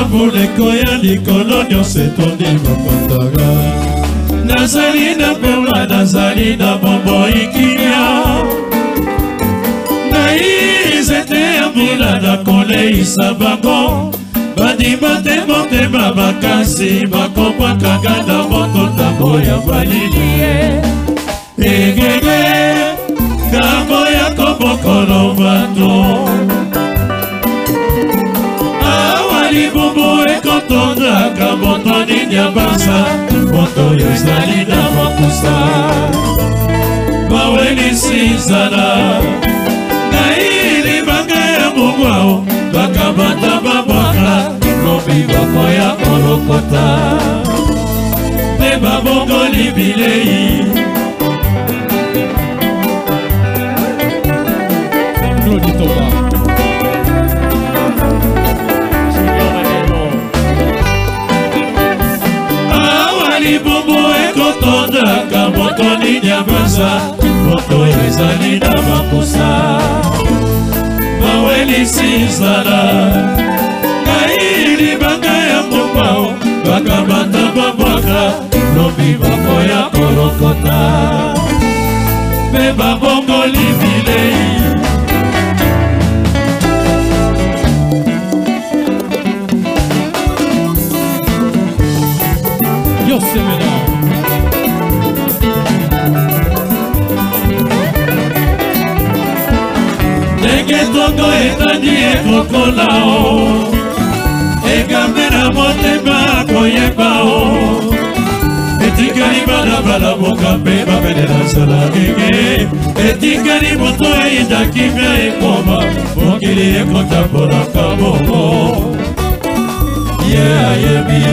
bambuleko ya likolo nyonso etondi mokontaga. Nazali na pema, nazali na bomoi kimia. Nai nzete ya mbula nakoleisa bango. Bandima te motema makasi bakobwakanga na moto ntango ya malili. Egege ntango ya kobokolo bato. Awa libumu ekotondaka moto nini ya basa. Moto yozali na mokusa bawelisi nzala. Naili banga ya mugwao bakabata babwaka. Lobi bakoya kolokota pe babongoli bilei. Claude Toba awa libumu ekotondaka moto nini ya basa. Moto ezali na makusa bawelisi nzala. Naili banga ya mopao bakabata babwaka. Lobi bakoya kolokota pe babongoli bilei. Yosemena ndenge tongo etandi ekokolao. Ekamera motema koyebao. Etikali balabala boka mpe babelela nsala gege. Etikali moto eyinda kimia ekoma. Mokili ekotambolaka bongo. Ye ayebi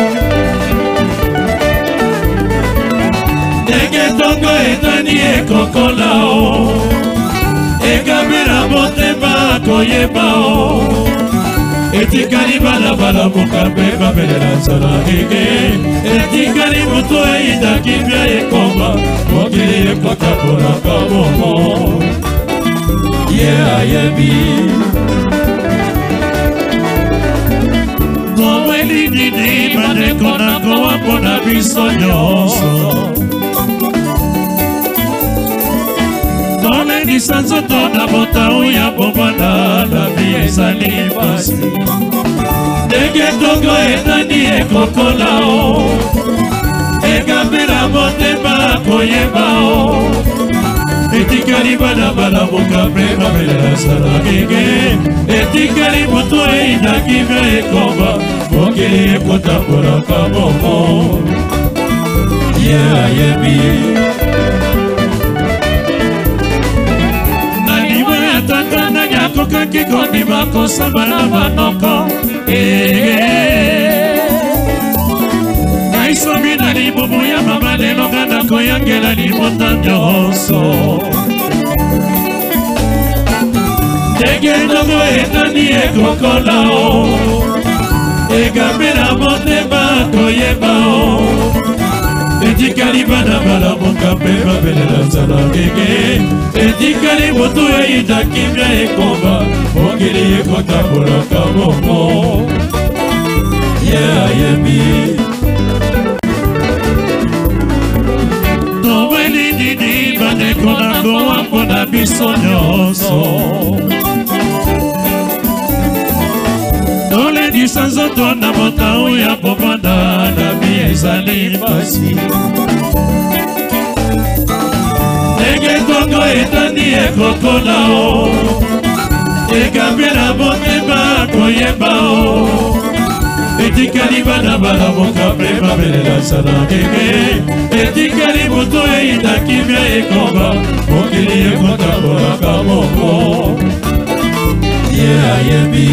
ndenge tongo etani ekokolao. Ekamera motema koyebao. Etikali balabala boka mpe babelela nsala gege. Etikali moto eyinda kimia ekoma. Mokili ekotambolaka bongo. Ye ayebi moweli nini bandeko nakowa mpona biso nyonso. Tolendisa nzoto na botau ya bomwana. La vie ezali pasi ndenge tongo etandi ekokolao. Ekambela motema koyebao. Etikali balabala boka mpe babelela nsala gege. Etikali moto eyinda kimia ekoma. Mokili ekotambolaka bongo. Ye ayebi nalima ya tata nani akokaki kondima kosamba na banoko. Naisomi na libumu ya mama lelo nga nakoyangela libota nyonso. Ndenge ndongo etani ekokolao. Ekamera motema koyebao. Etikali balabala boka mpe babelela nsala gege. Etikali moto eyinda kimia ekoma. Mokili ekotambolaka bongo. Ye ayebi toweli nini bandeko nakowa mpona biso nyonso. Tolendisa nzoto na botau ya bomwana. La vie ezali pasi ndenge tongo etandi ekokolao. Ekambela motema koyebao. Etikali balabala boka mpe babelela nsala gege. Etikali moto eyinda kimia ekoma. Mokili ekotambolaka bongo. Ye ayebi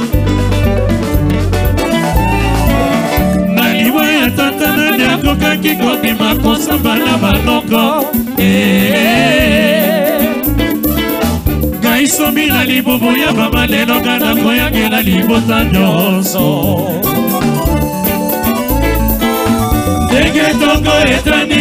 naliwa ya tata nani akokaki kondima kosamba na banoko. Naisomi na libumu ya mama lelo nga nakoyangela libota nyonso. Ndenge tongo etani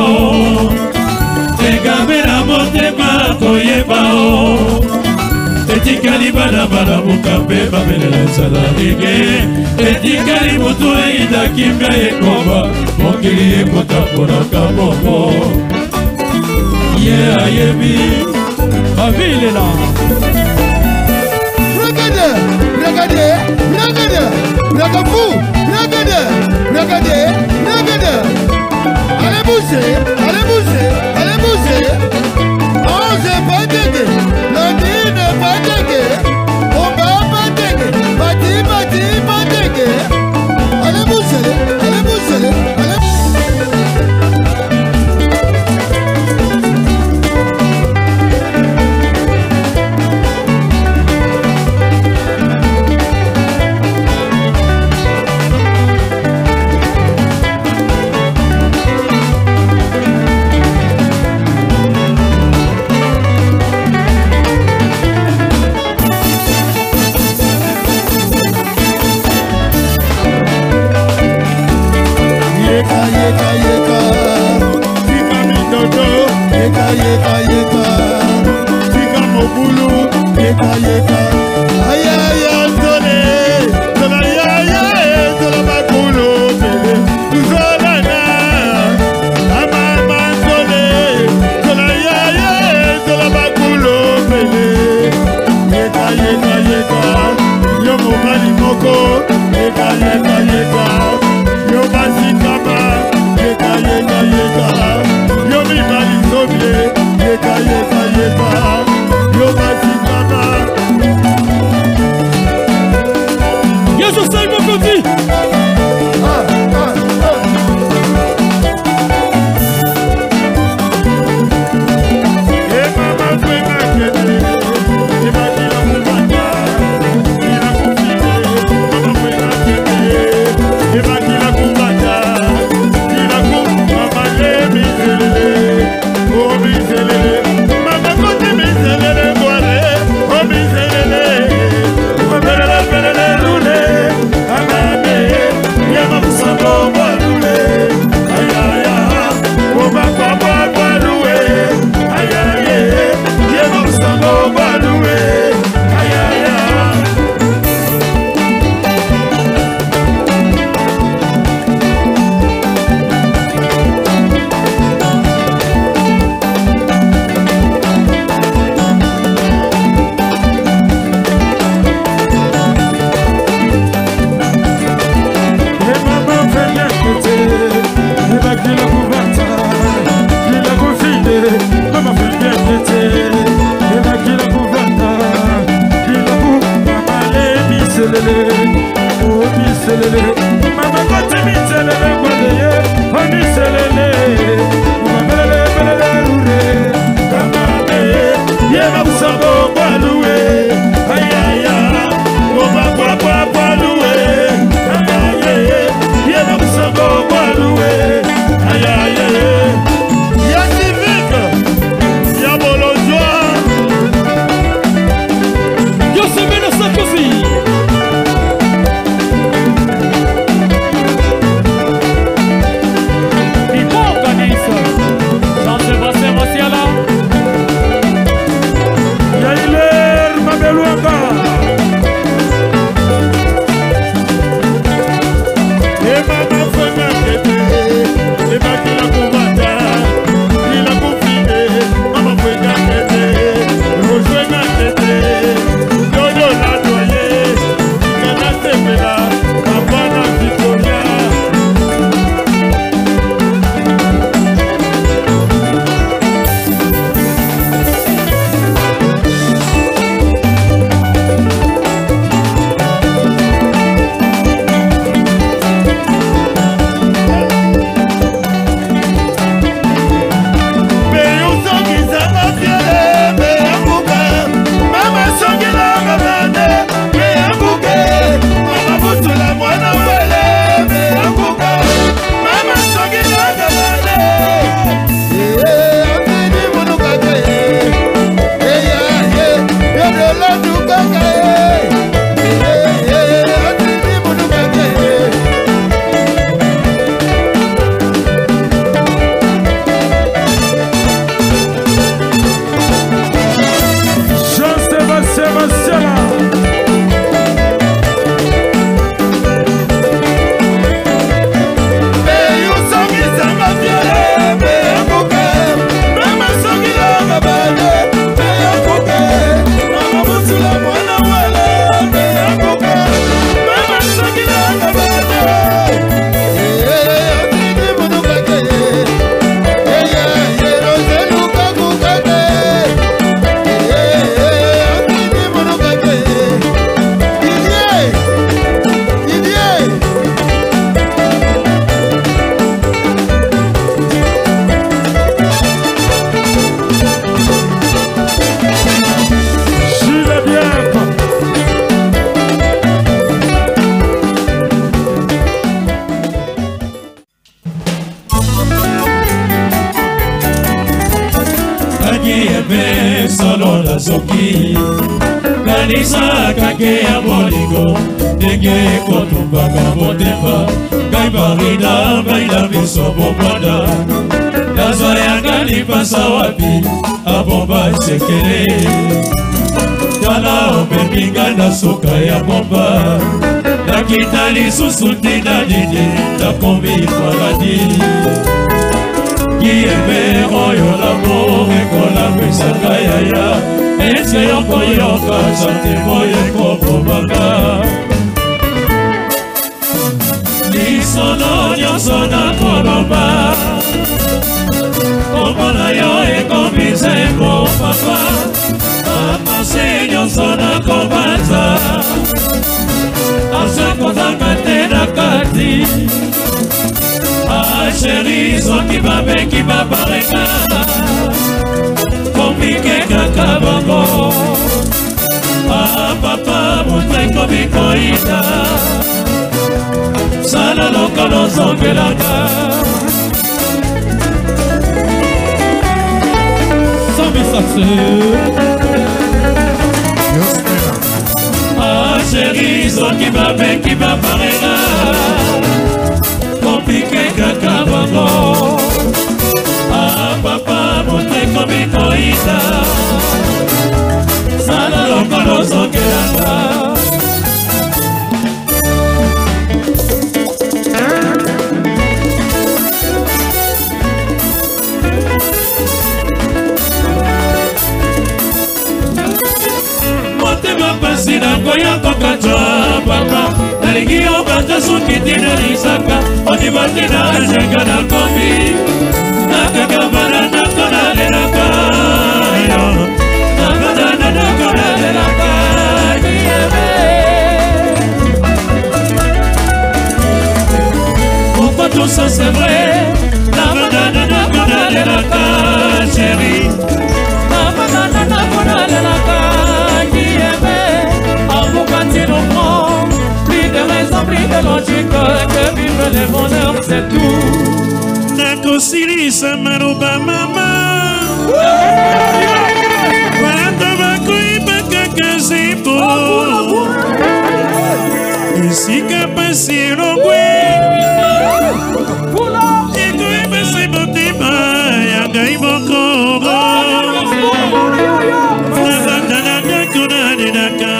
ekokolao. Ekamera motema koyebao. etikali bana balamuka mpe babelela ezala rege etikali moto eyindaki mpe ekoma mokili ekotambolaka bongo ye ayebi babilela. Regardez, regardez, regardez, regardez-vous, regardez, regardez, regardez. Allez bouger, allez bouger, allez bouger. On ne pas dégué, lundi ne pas dégué, on va pas dégué, bâti, bâti, pas dégué. Allez bouger, allez bouger, allez. Yeka yeka, fika mobulu, yeka yeka. Aya ya tole, tola ya ya, tola bakulu bele. Uzola na, amama tole, tola ya ya, tola bakulu bele. Yeka yeka yeka, yo mobali moko, yeka yeka yeka, yo basikama, yeka yeka yeka. Yo mi mali sobre, yeka yeka yeka, yo basikama. Yesu salmo koti. Mama fue makete, ibakila mubata, ila kufide. Mama fue makete, ibakila kubata, ila mama le mizelele, oh mizelele. Mama kote mizelele boale, oh mizelele. Mabelele belele lule, amame, yama musambo boalule, ayaya, obakwa boalule, ayaya, yama musambo boalule, ayaya. Mama kote mi selele kwaleye, oni selele, mabelele belele ure, kamame, yema musambo kwaluwe, ayaya, oba kwa kwaluwe, ayaye, yema musambo kwaluwe, ayaye, ya civique, ya bolojwa, Yo se mena sakosi. solo nazoki kanisa kake ya bolingo ndenge kotumbaka motema ngai marina baila biso bobwanda nazwa yanga lipasa wapi abomba sekele tala omeminga na soka ya bomba nakita lisusu ntina nini nakomi paradi kieme oyo lamo ekolamisaka yaya ese yokoyoka santimo ekobomaka lisono nyonso nakoloba komona yo ekomisembo papa amase nyonso nakobanza asekozanga te na kati asheri soki babeki babareka komike kaka bango papa moteko bikoita sala lokolo zongelaka asheri soki babeki babareka komike kaka bango papa moteko bikoita sala lokolo zongelaka pasi na koya kokatwa papa nalingi yo bata soki tina lisaka ondimati na ajenga na komi nakakabana nakona lelaka nakona nakona lelaka pourquoi tout ça c'est vrai nakona nakona lelaka chérie nakona nakona lelaka plus de raison, plus de logique que vivre le bonheur, c'est tout. Nakosilisa maroba mama Wanda bakuiba kakazipo Isika pasi rogwe Ikuiba saibotima Yanga ibokoro Nazandana nakuna dinaka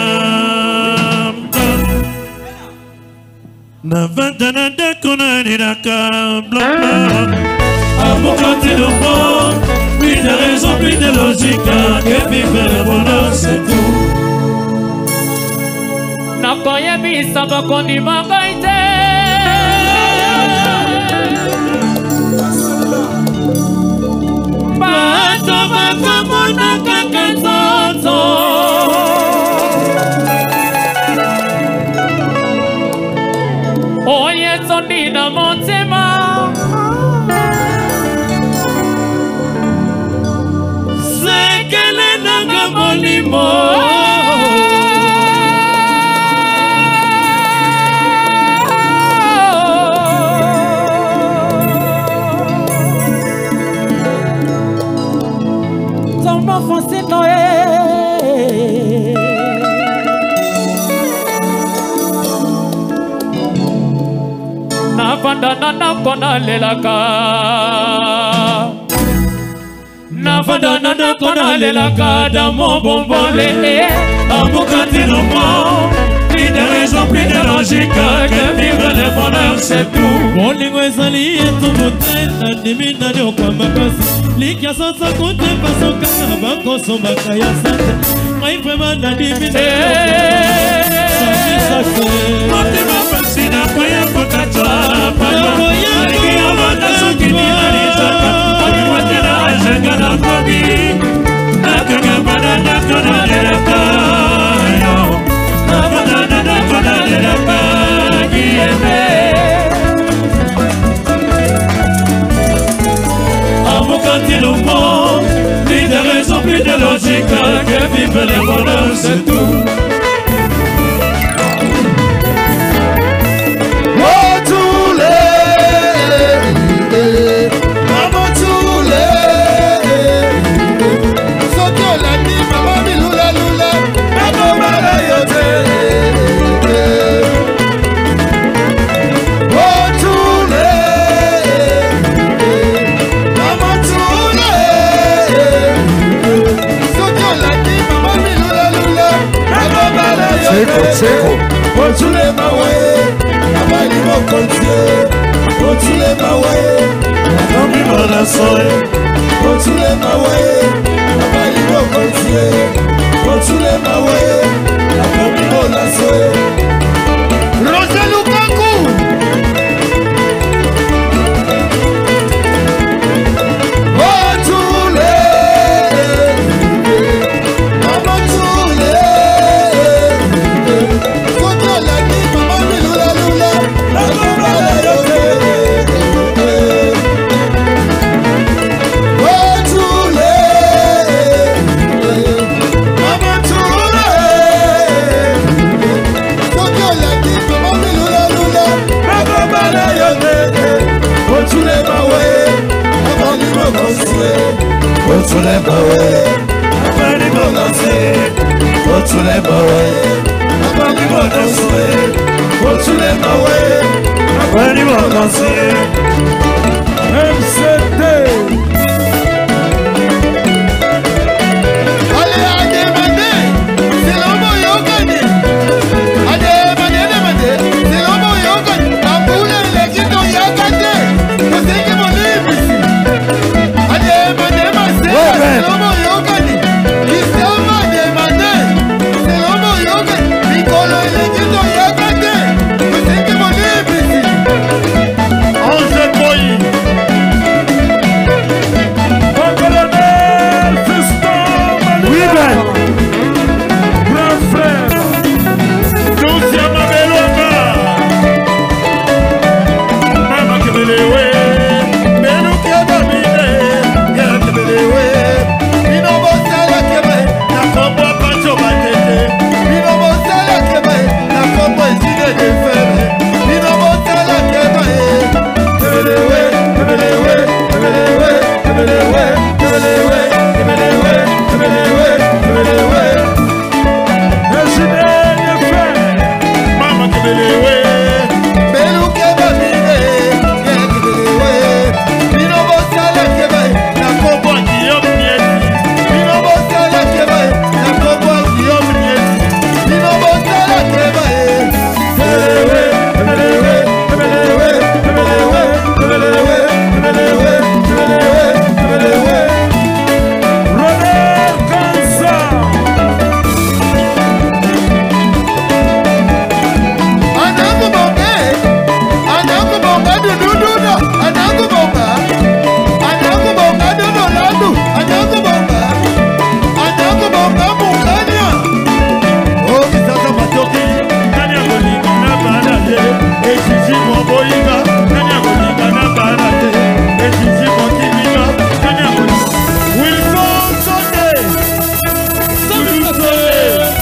Navandana dakona niraka blanc Avocate de fond Plus de raison, plus de logique Que vivre le bonheur c'est tout Nakoye bisa bakondi magaite Bato bakamona kakazozo Oye sonina motema Sekele nanga molimo Tomba fonse noe Navandana nakona lelaka Navandana nakona lelaka Dans mon bonbon lélé Avocate de fond Plus de raison, plus de logique Que vivre le bonheur c'est tout Bolingo ezali etumute Nandimi nani okwambakasi Likia sasa kote pasoka Bakosomaka ya sante Mai vraiment nandimi Motema pasi na kwaya kokatwa Aliki ya wata soki nina lisaka Oniwate na ajenga na kobi Nakagabana nakona lelaka Navandana nakona lelaka Kieme Avocate le fond Plus de raison, plus de logique Que vivre le bonheur c'est tout Soki olandi mawe, otule mawe, abalibo kontie, otule mawe, akomibo laso. Rosa Lukaku. Otule, mama tule, Koto la ni mama mi lula lula. akomala yote. Otule, mama tule, Koto la ni mama mi lula lula. akomala yote. Otule mawe, abalibo kontie, otule mawe, abalibo kontie, otule mawe, abalibo kontie, otule mawe, abalibo kontie. MCT. Allez, ademande, c'est l'homme yogani. Ademande, c'est l'homme yogani. Bambule lekito yagate. Koseke molibisi. Ademande, c'est l'homme yogani. Kisama ademande, c'est l'homme yogani. Mikolo lekito yagate. Koseke molibisi. Angel Boy. Colonel Fiston Malika. Grand frère. Lucia Mabelonga. Mama Kebelewe. Menukia Babine. Yara Kebelewe. Bino bosala kebe, Na kombo Pancho Batete. bino bosala kebe, na kombo ezine de fere. Bino bosala kebe, kebelewe, kebelewe, kebelewe, kebelewe, kebelewe, kebelewe, kebelewe, kebelewe. Ejidene Fe. Mama Kebelewe. Beluke babine, ye kebelewe. Bino bosala kebe, na kombo Guillaume Nieti. bino bosala kebe, na kombo Guillaume Nieti. Bino bosala kebe, kebelewe, kebelewe, kebelewe, kebelewe, kebelewe, kebelewe, kebelewe, kebelewe. Ronel Kansa. Anakubonga, anakubonga dudududu, anakubonga, anakubonga dudulandu, anakubonga, anakubonga mukanya. Oh, Kisasa Matoki. Nani akolinga na banate. Ejiji Moboinga. Nani akolinga na banate. Ejiji Mokilinga. Nani akolinga. Wilson Sonde. Dudu Sonde.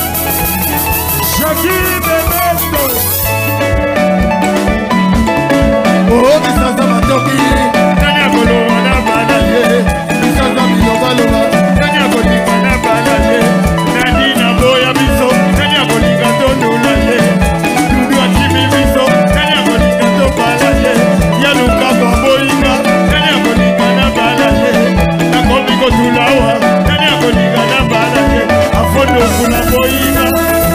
Jackie Bebeto. Oh, Kisasa Matoki, Nani akolinga na banate. Kisasa Bilobaloba, Nani akolinga na banate. Nani na boya biso. Nani akolinga tondula ye. Dudu akimi biso. Nani akolinga tobala ye. Yaluka baboinga. Nani akolinga na bala ye. Nakomi kotulawa. Nani akolinga na bala ye. Afondo kuna boinga.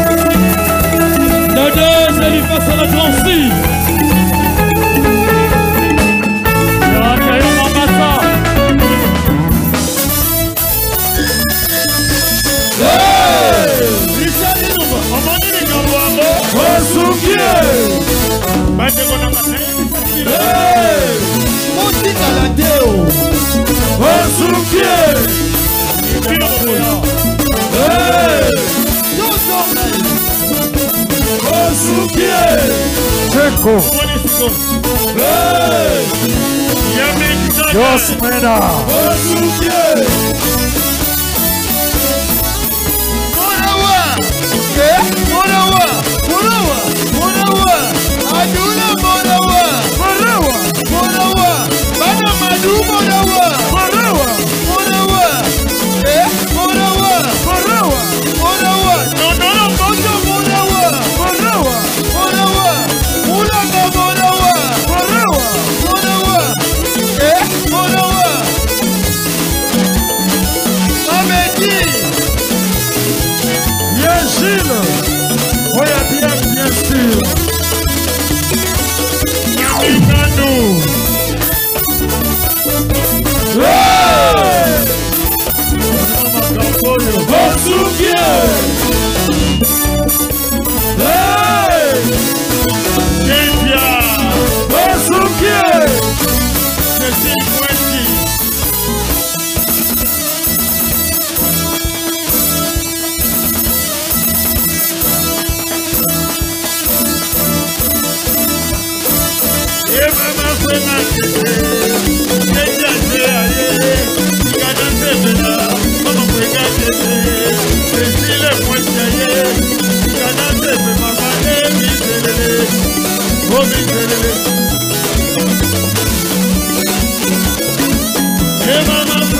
La deuxième face à la Clancy. Rakayo Mambasa. Richard Inouba. Omoni ni kamwango. Osukie. Bate kona matani. Moti Kalateo, Osukie. Kino boya. Yosonga, Osukie. Teko. Omoni siko. Yami kitaka. Yosmena. Osukie. Morawa, Morawa, Morawa, Morawa, Adula Morawa, Marawa. Morawa, Bana Madu Morawa, Marawa. Morawa, Morawa, Marawa. Morawa, Nonono Mojo Morawa, Marawa. Morawa, Mulanga Morawa, Marawa. Morawa, Morawa, Mamedi, Yagile. Oya bien sûr. Yami Kanu.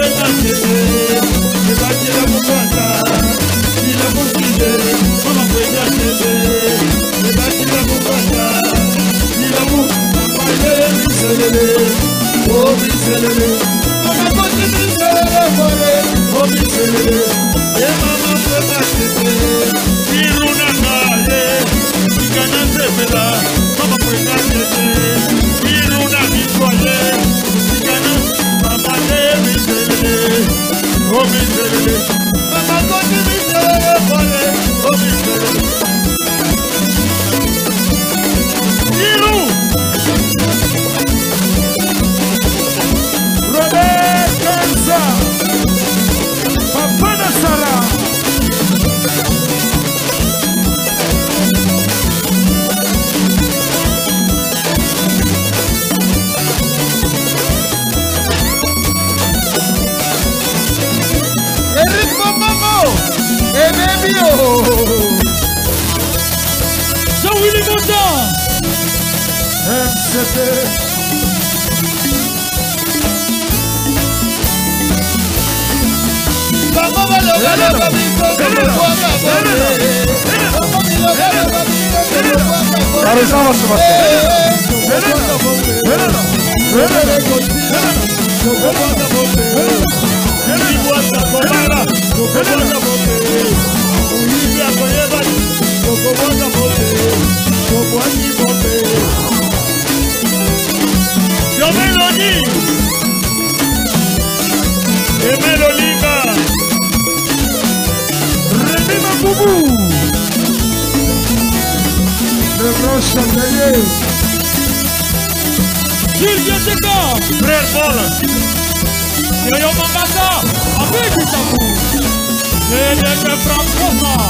Jean-Willy Monta. Jules Bioteka, Frère Paul, Yoyo Mangata, avec du tabou. Et de François.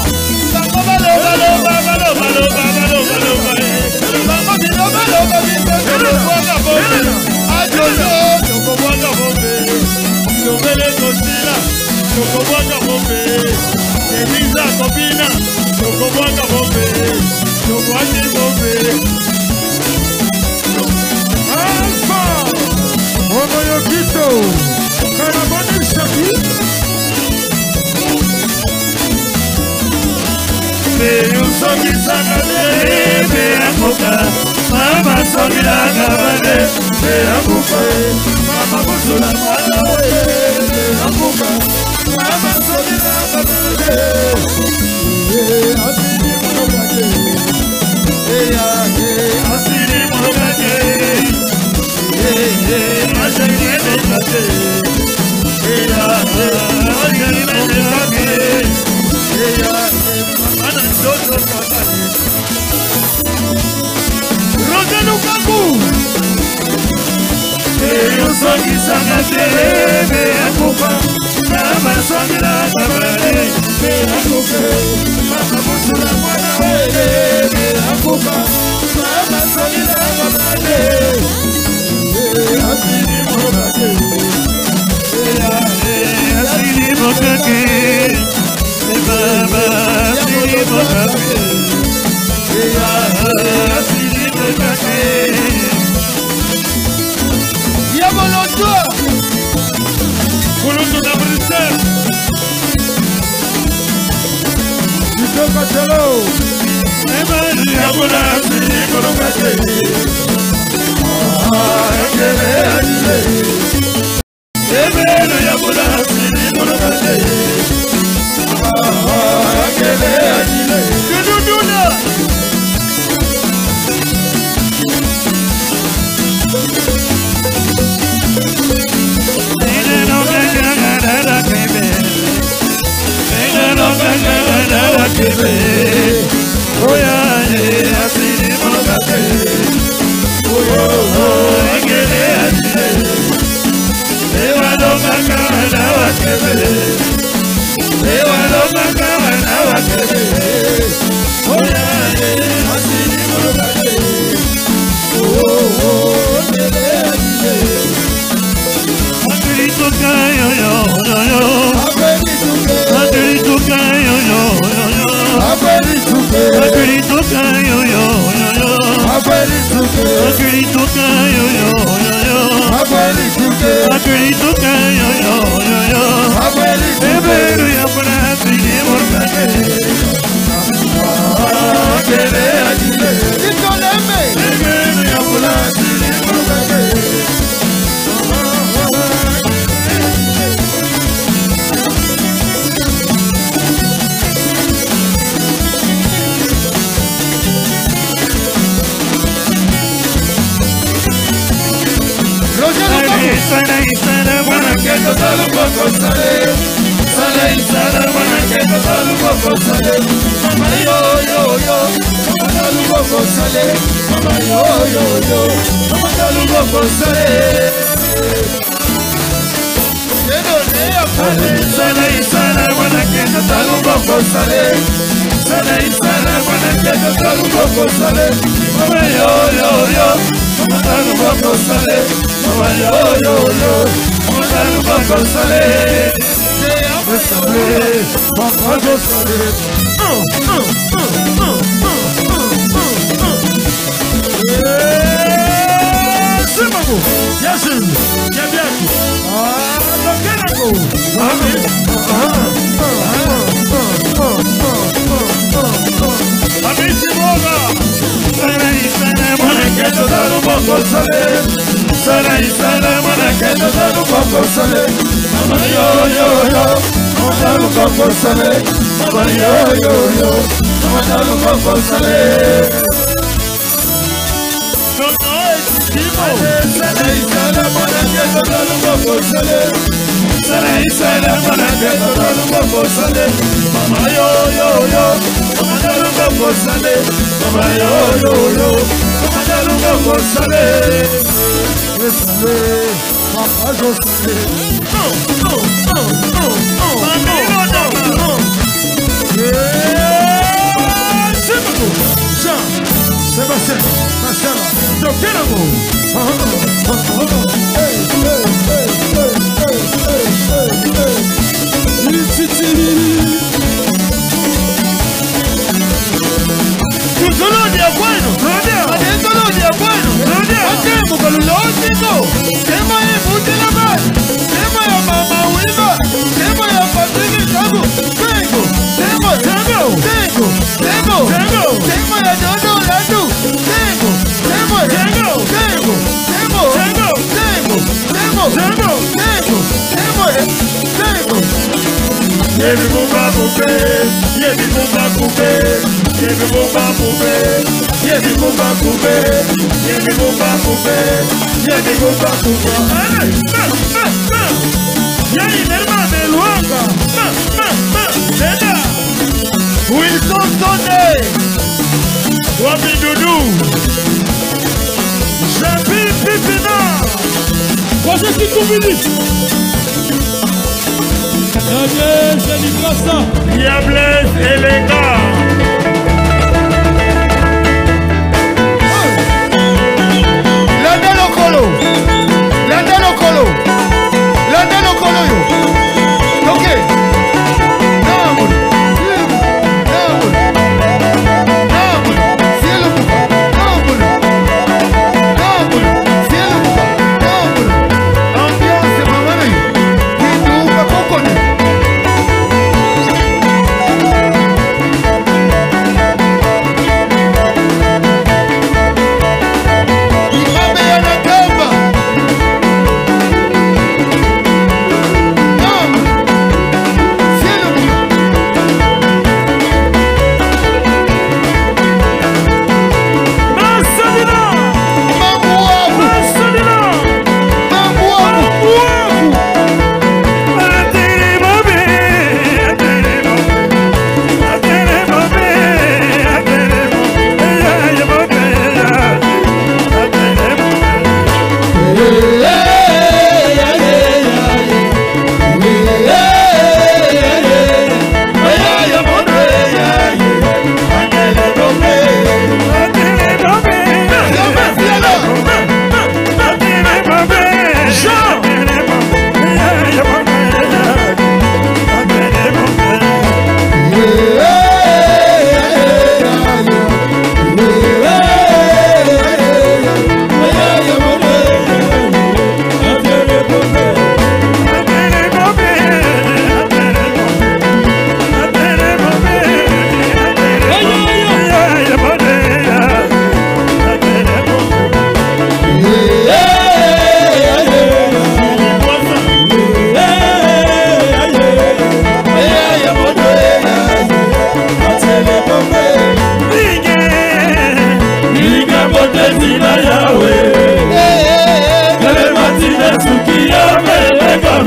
Yo,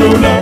Lula.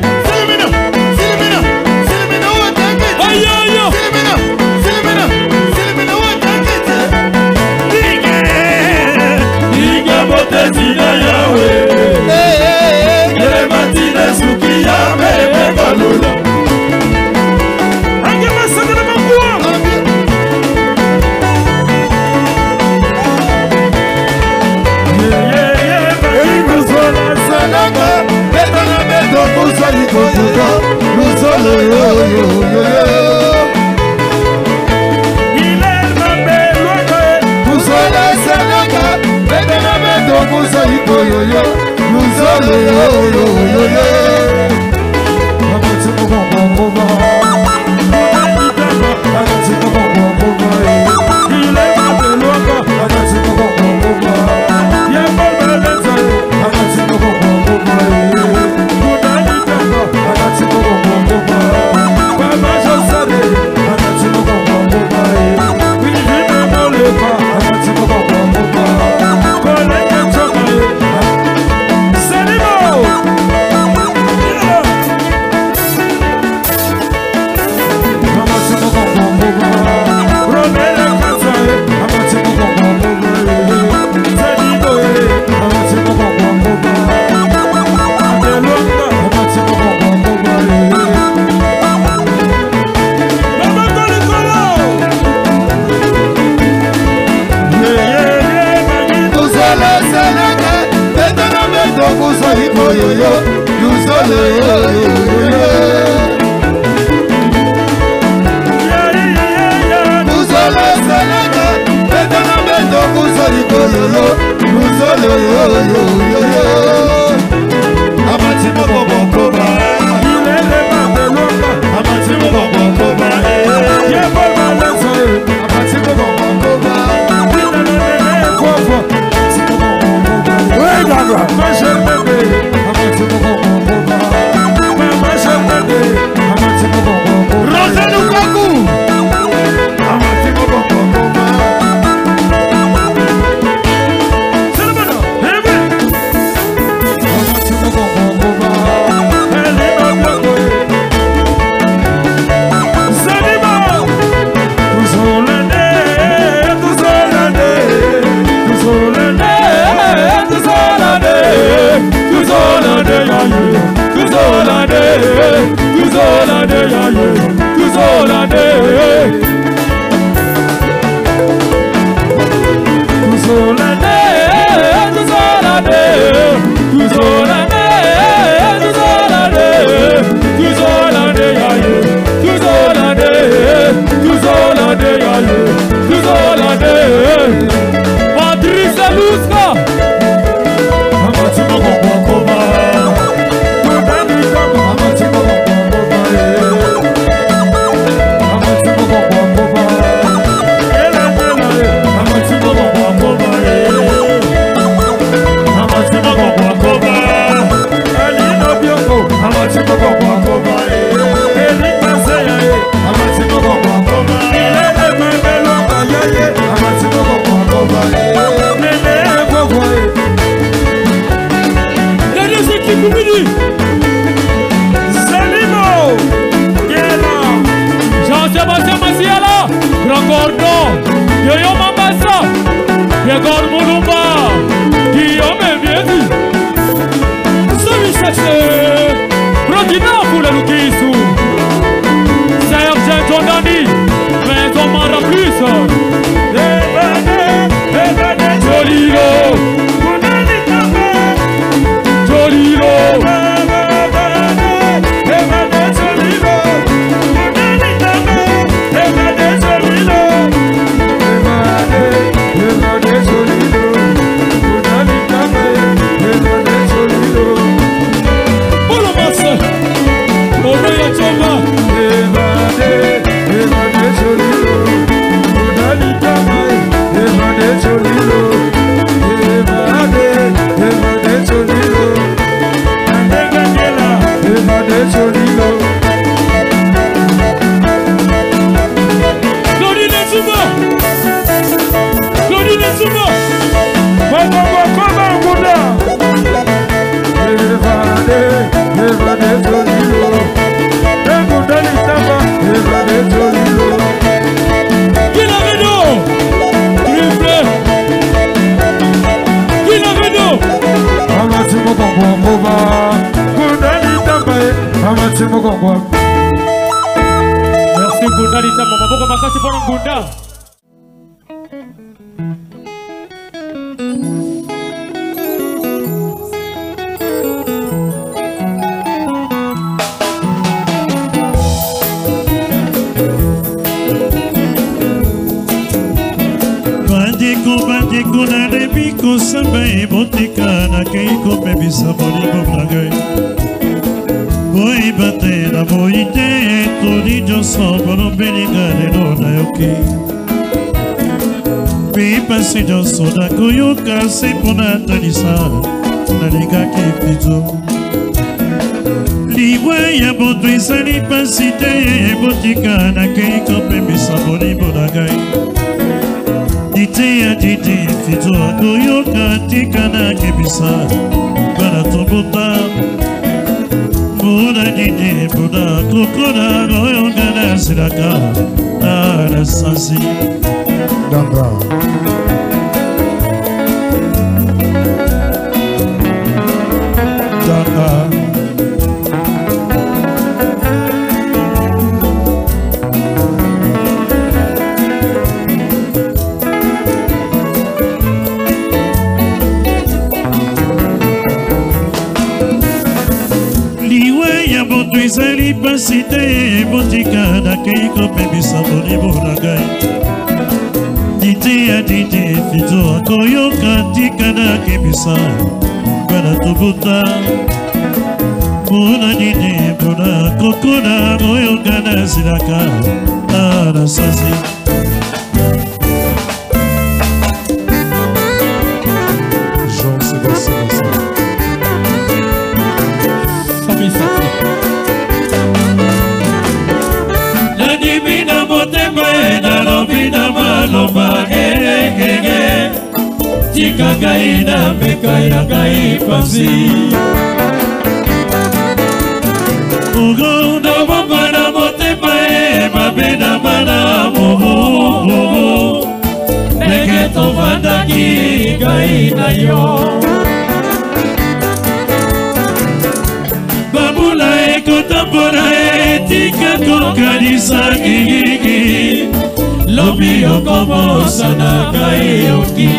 Merci Gunda Lita mama boko makasi pona Gunda. Bandeko na rebiko samba e botika na keiko pebisa bolibo blagay. Boy bate na boite tori joso bono beligare no na yoki. Pipa si joso da koyoka se pona tanisa na liga ke pito. Liwe ya boto isani pasite e botika na keiko pebisa bolibo blagay. Dite ya dite fito akoyoka tika na kebisa para tobota. Buda dite buda kokora goyoka na siraka na sasi. Danga. Danga. Tuizali pasite botika na keiko pebisa bolibo nagai. Dite ya dite fito akoyoka tika na kebisa para tubuta. Muna dite muna kokona goyoka na siraka na sasi. Jean Sébastien. Maloba gege tika gai na meka ya gai pasi ugo na mama na motema e mabena mana moho nege to vandaki gai na yo babula e kotapora e tika kokanisa gigi Lobi yokomo sana kaioki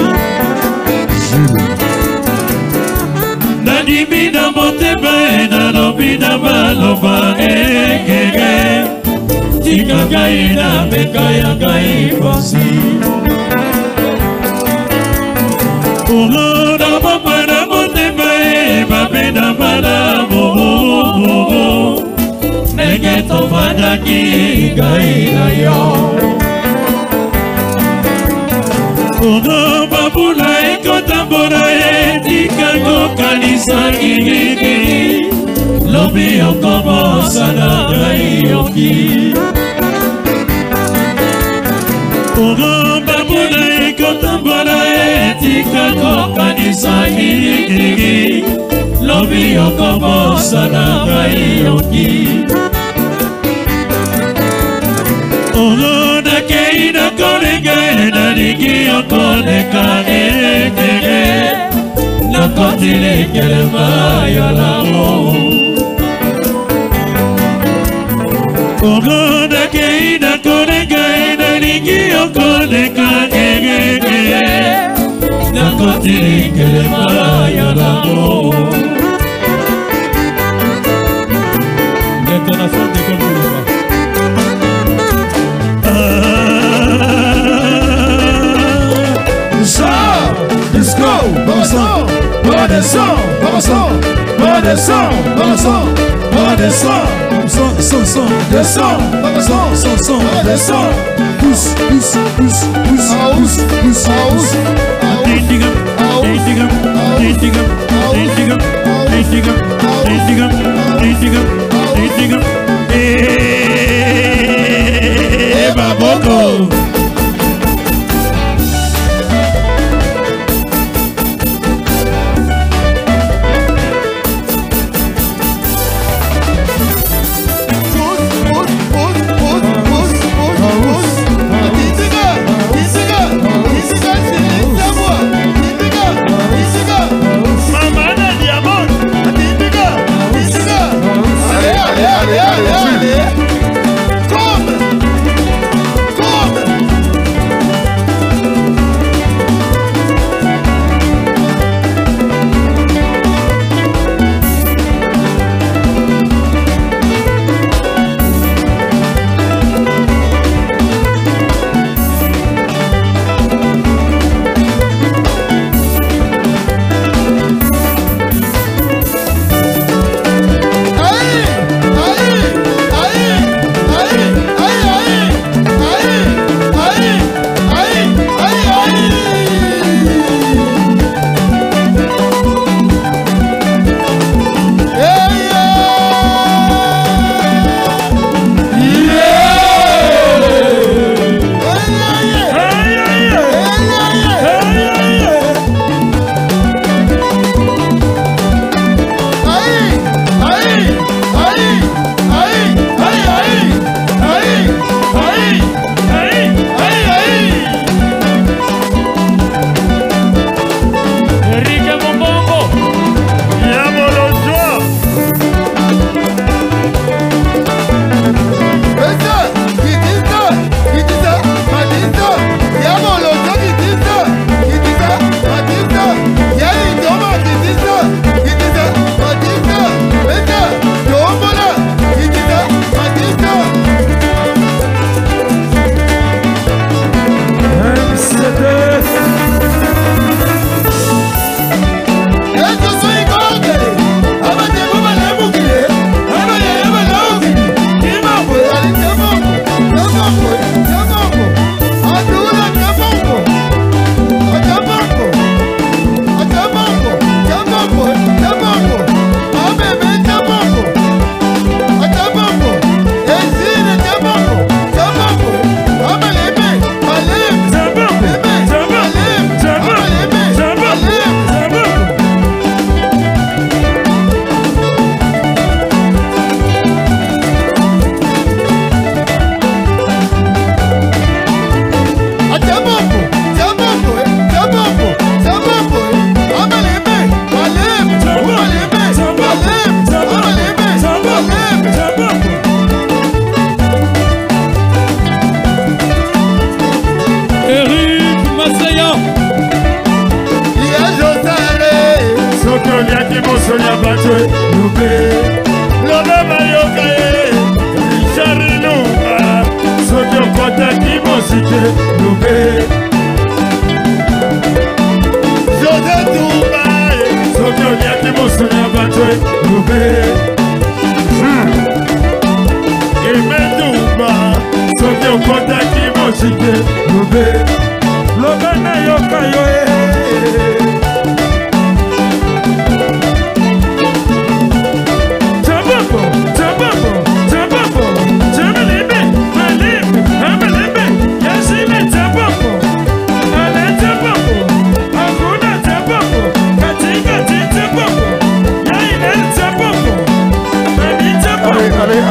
Nadimi na motema na lobi na maloba gege Tika gai na mekaya gai pasi Ulo na mama na motema babe na malamo Nege to vandaki gai na yo Ugo babula eko tambora e tika kokanisa gigi Lobi yokomo sana gai yoki Ugo babula eko tambora e tika kokanisa gigi Lobi yokomo sana gai yoki Ugo na keina korega na rigi yokoneka na kotile kelema yolamo Ugo na keina korega na rigi yokoneka na kotile kelema yolamo Détonation de Kolkoulouba Disco, balançant, balançant, balançant, balançant, balançant, balançant, balançant, descend, balançant, descend, pousse, pousse, pousse, pousse, pousse, pousse, pousse. Dindigam, dindigam, dindigam, dindigam, dindigam, dindigam, dindigam, dindigam. Baboko.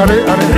allez, allez.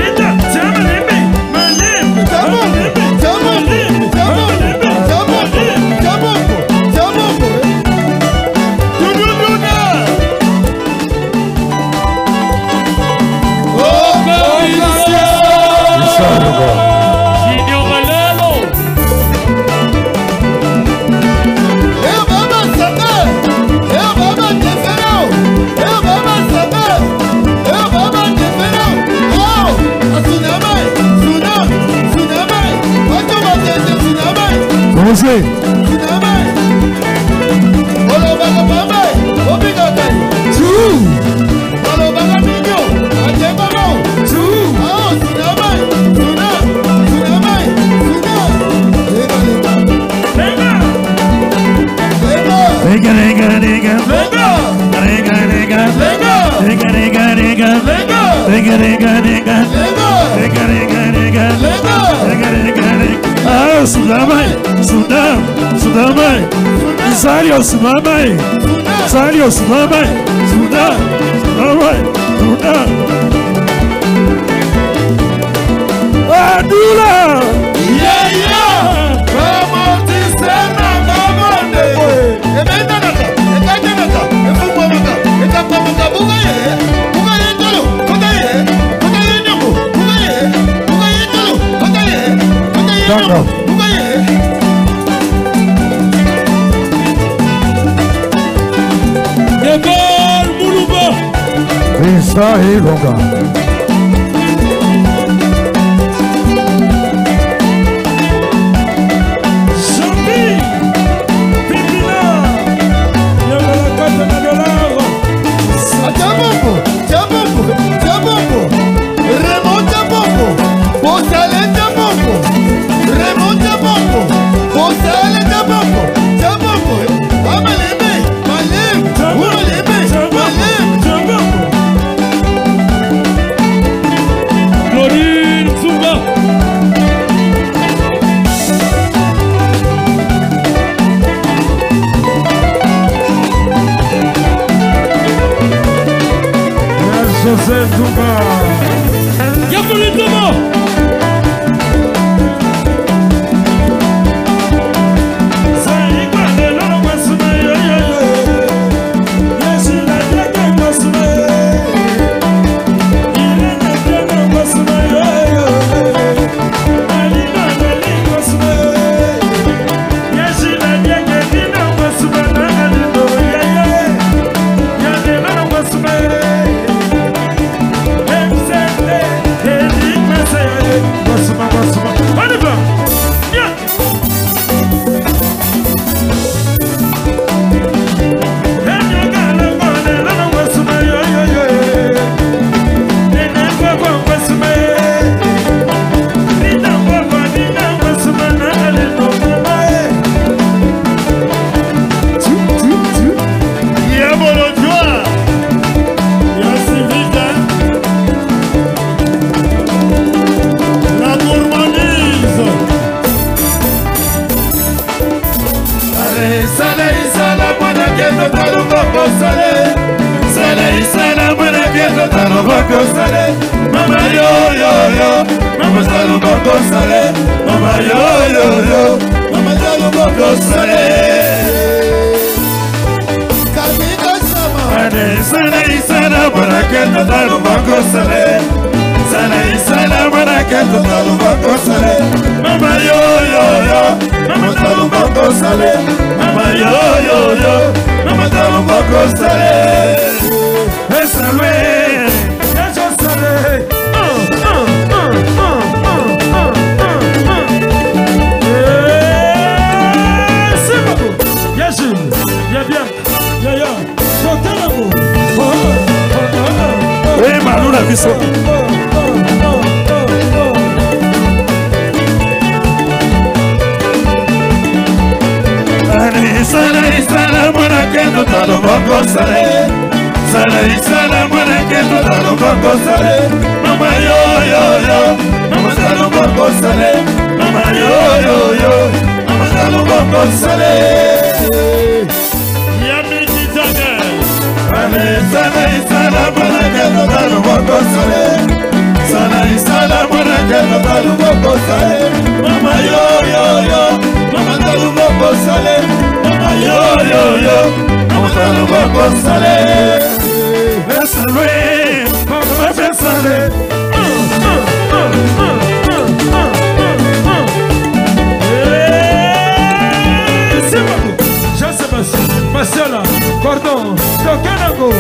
José. Salios mamãe, Salios mamãe, Sudan, mamãe, Sudan. Adula, yeah, vamos dizer na mamãe. Emenda naka, ekate naka, efumo naka, ekapamo kabugaye, bugaye tolo, bugaye, bugaye nyoko, bugaye, bugaye tolo, bugaye, bugaye nyoko, bugaye. Está aí, Longa. José Zumba. Yakulitomo. Mama yo yo yo, mama salu boko sale, mama yo yo yo, mama salu boko sale. Kamiko sama. Ane sana isana barakendo salu boko sale, sana isana barakendo salu boko sale. Mama yo yo yo, mama salu boko sale, mama yo yo yo, mama salu boko sale. Esalwe. Malula biso. Sana mwana kendo talo boko sale. Sana mwana kendo talo boko sale. Mama yo yo yo, mama talo boko sale. Mama yo yo yo, mama talo boko sale. Sana mwana kendo talo boko sale. Marcela, cordão, tocando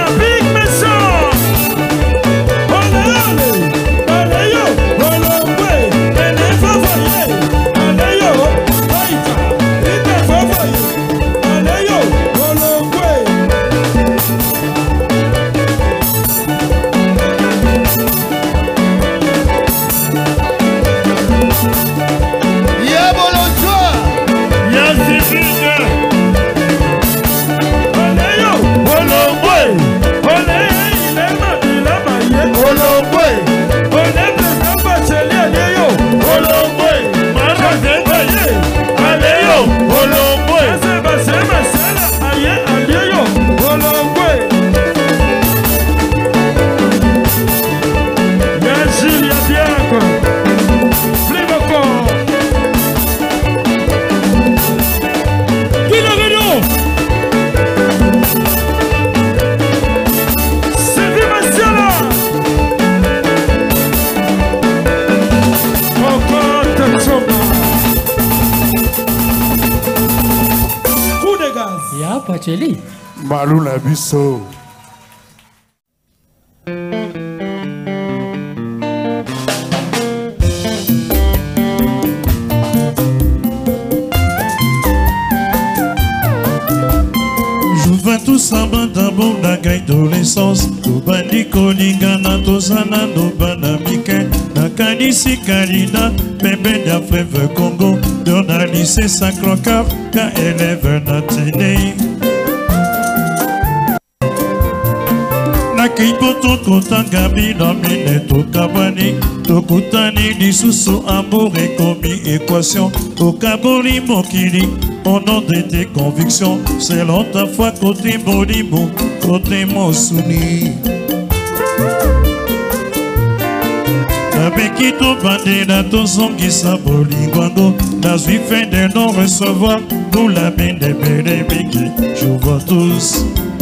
Big Chélie. Malou la biso. Tous en bas d'abord la gaille d'adolescence. Tout bandi kolingana, tosana, no banamike. Nakanisi Kalina, bébé d'Afrique Congo. Dans lycée Sacre-Cœur, quand élève Natine. Nakipoto Kotangabi, Namine Tokabani. Tokutani, Lisusu, amour et commis équation. Tokaboli Mokili. Au nom de tes convictions, selon ta foi, côté Bolibou, côté Mossouni. Tabekito bandera, ton son qui s'abolingwango. La suite fait de non recevoir, pour la main des bébés, je vois tous.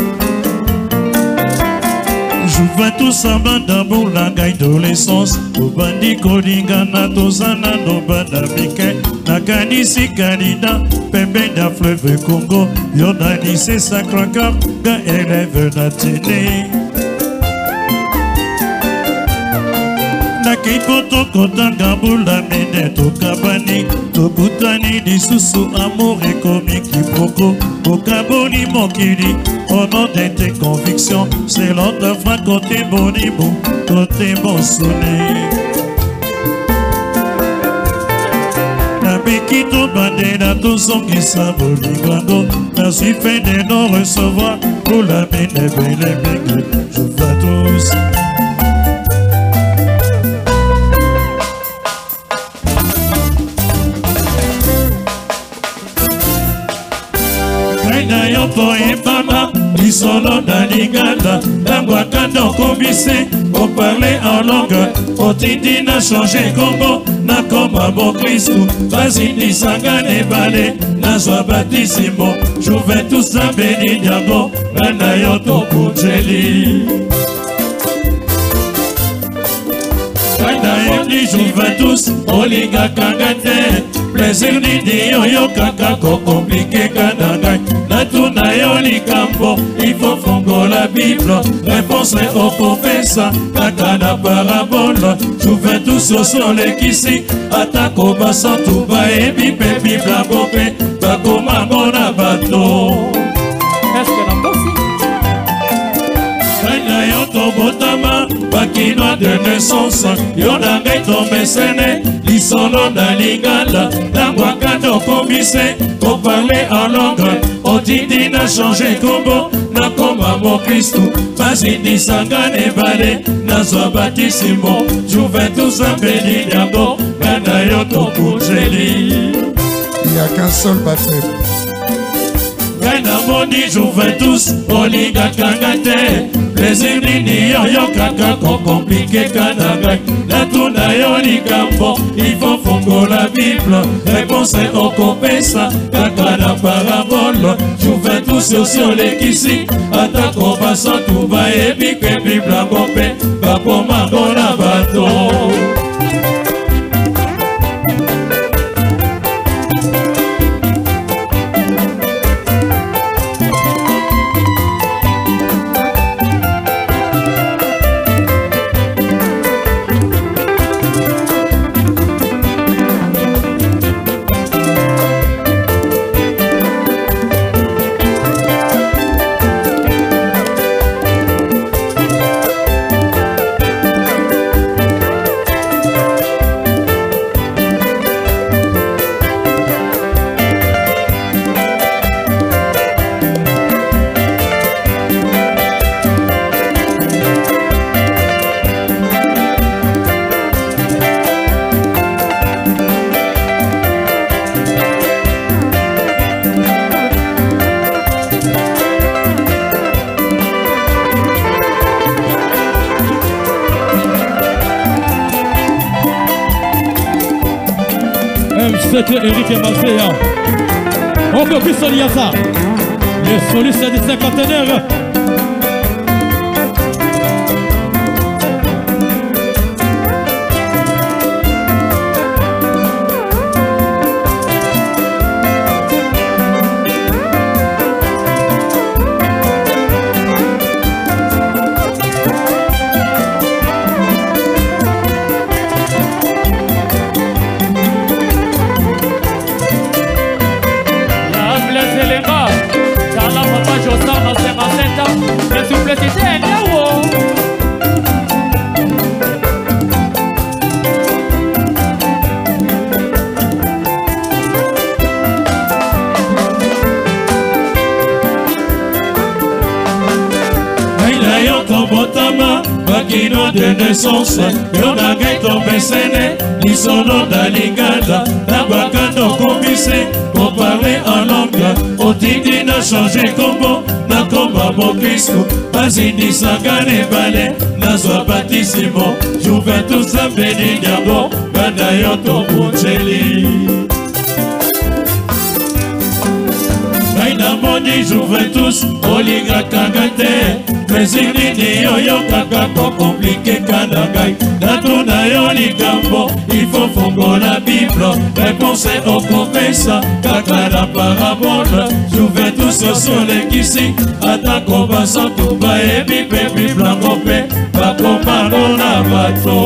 Je vois tous en bas d'abord la gaille d'adolescence. Au bandi kolingana, tozana, no badabike. Nakanisi Kalina, bébé d'Afrique Congo. Yona lycée Sacre-Cœur, quand élève Natine. Nakipoto Kotanga, Boula, Mene, Tokabani. Tokutani, Lisusu, amour et comique, Kipoko. Okaboli, Mokili. Au nom de tes convictions, c'est l'autre fois côté Bonibou, côté Mossouni. Nabekito bandera, tout son qui s'abolingwango. La suite fait de non recevoir, pour la main des bébés, je vois tous. Yoko Ebama, Lisolo Daliganda, Dangwakanda Kombise, pour parler en langue, Otiti n'a changé Congo, n'a comme un bon Christou, Basini Sangane Balé, n'a soit baptissimo, j'ouvrais tout ça béni Diago, Rana Yoto Kouteli. Rana Yoni, j'ouvrais tous, Oliga Kangate. Plaisir ni yo kaka ko compliqué kananga. Natuna yo likambo, il faut fongo la Bible. Réponse est au confessa, kaka na parabole. J'ouvre tout sur les kissi, attaque au bassin tout bas et bipé bibla bopé. Bakoma bona bateau. Est-ce que l'on aussi? Botama, Bakino de naissance, Yonanga tombé séné, Lisolo na lingala, Dangwakando kombise, pour parler en langue, Otiti n'a changé combo, n'a comme mon Christou, Basini Sangane Balé, n'a soit baptissimo, j'ouvre tous un béni d'abo, Ganayoto Kouteli. Il n'y a qu'un seul baptême. Moni, j'ouvre tous, Oliga Kangate. Plaisir ni yo kaka ko compliqué kanaga. Natuna yo likambo, il faut fongo la Bible. Réponse est au compessa, kaka na parabole. J'ouvre tous sur les kissi, attaque au bassin tout va et bique Bible à bomber. Bakoma bona bateau. C'était Eric et Marseilla. Encore plus Soliasa. Les solistes des cinquantenaires. lino de naissance yona ngai tomesene lisono na lingala nabwakando komise pour parler en langue otindi na changer kombo nakoma mokristo bazinisanga nebale nazwa batisimo Juventus abeni nyango banda yo tobunzeli ngai namoni Juventus olingaka ngai te mezinini yoyo kaka kokomplike kana ngai natuna yo likambo ifo fongola Bible réponse okopesa kaka na parabole Juventus osolekisi atako basantu bayebi mpe biblango mpe bakomano na bato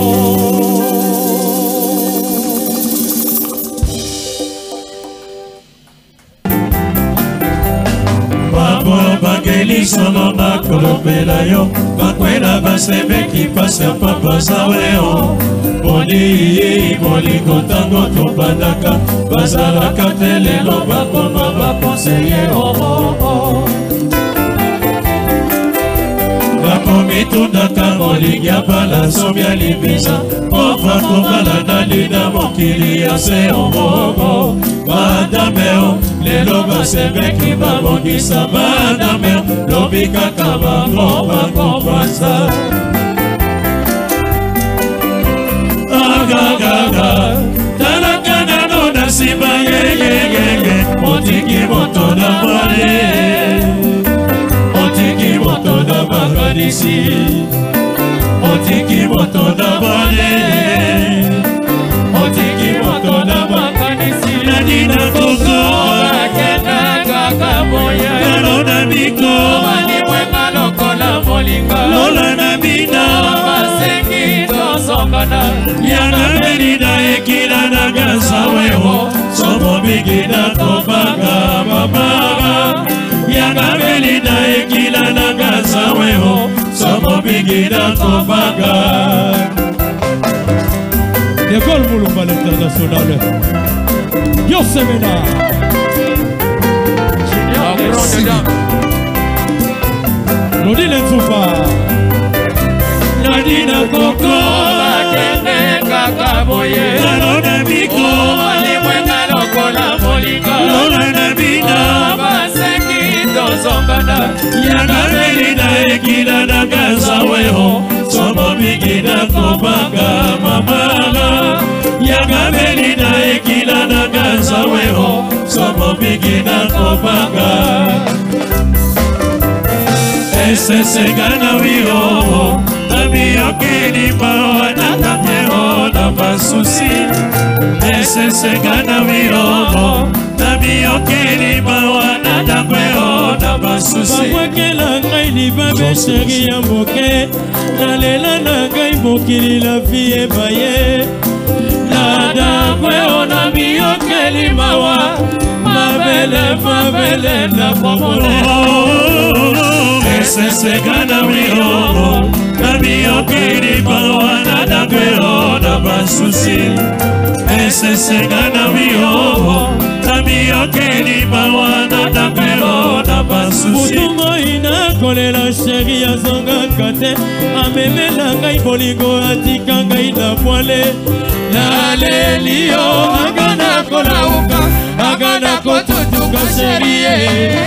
Sono na kolopela yo bakwela basebeki pasa papa zaweo boli kotango tobandaka bazalaka te lelo bakoma bakonseye bakomitundaka molingi ya bala somi ya libisa ova kobala na lina mokili ya se omogo badameo lelo basebeki babongisa badameo lobi kaka bango bakomprasa agagaga talaka nano na nsima yeyeyeye otiki moto na mwale otiki moto na makanisi otiki moto na mwale otiki moto na makanisi nadina koko Lola Miko Mwenga lokola molinga Lola na mina Masengi tosongana Yana merida ekila na gaza weho Somo bigina topanga mama Yana merida ekila na gaza weho Somo bigina topanga L'école Moulumba l'internationale Yosemena Lodi Lensoufa Nadina Koko Bakende Kakaboye Lola Miko Mwenga lokola molinga Lola Nabina Basengi tozongana Yana melina ekila na gaza weho Somo bigina kobanga mama Yana melina ekila na gaza weho Somo bigina kobanga Ese gana wio Nami yokini mawa nakameo na basusi Ese gana wio Nami yokini mawa nakameo na basusi Bakwakela ngai libabe sheri ya moke Nalela na ngai mokili la vie baye Nadakweo nami yokini mawa Mabele na pomole Ese gana wio Nami yokini mawa Nadakweo na basusi Ese gana wio Nami yokini mawa Nadakweo na basusi Mutungo ina kolela sheri ya zonga kate Amemela ngai bolingo atika ngai na poale Lalelio agana kolauka Agana kotutuka sherie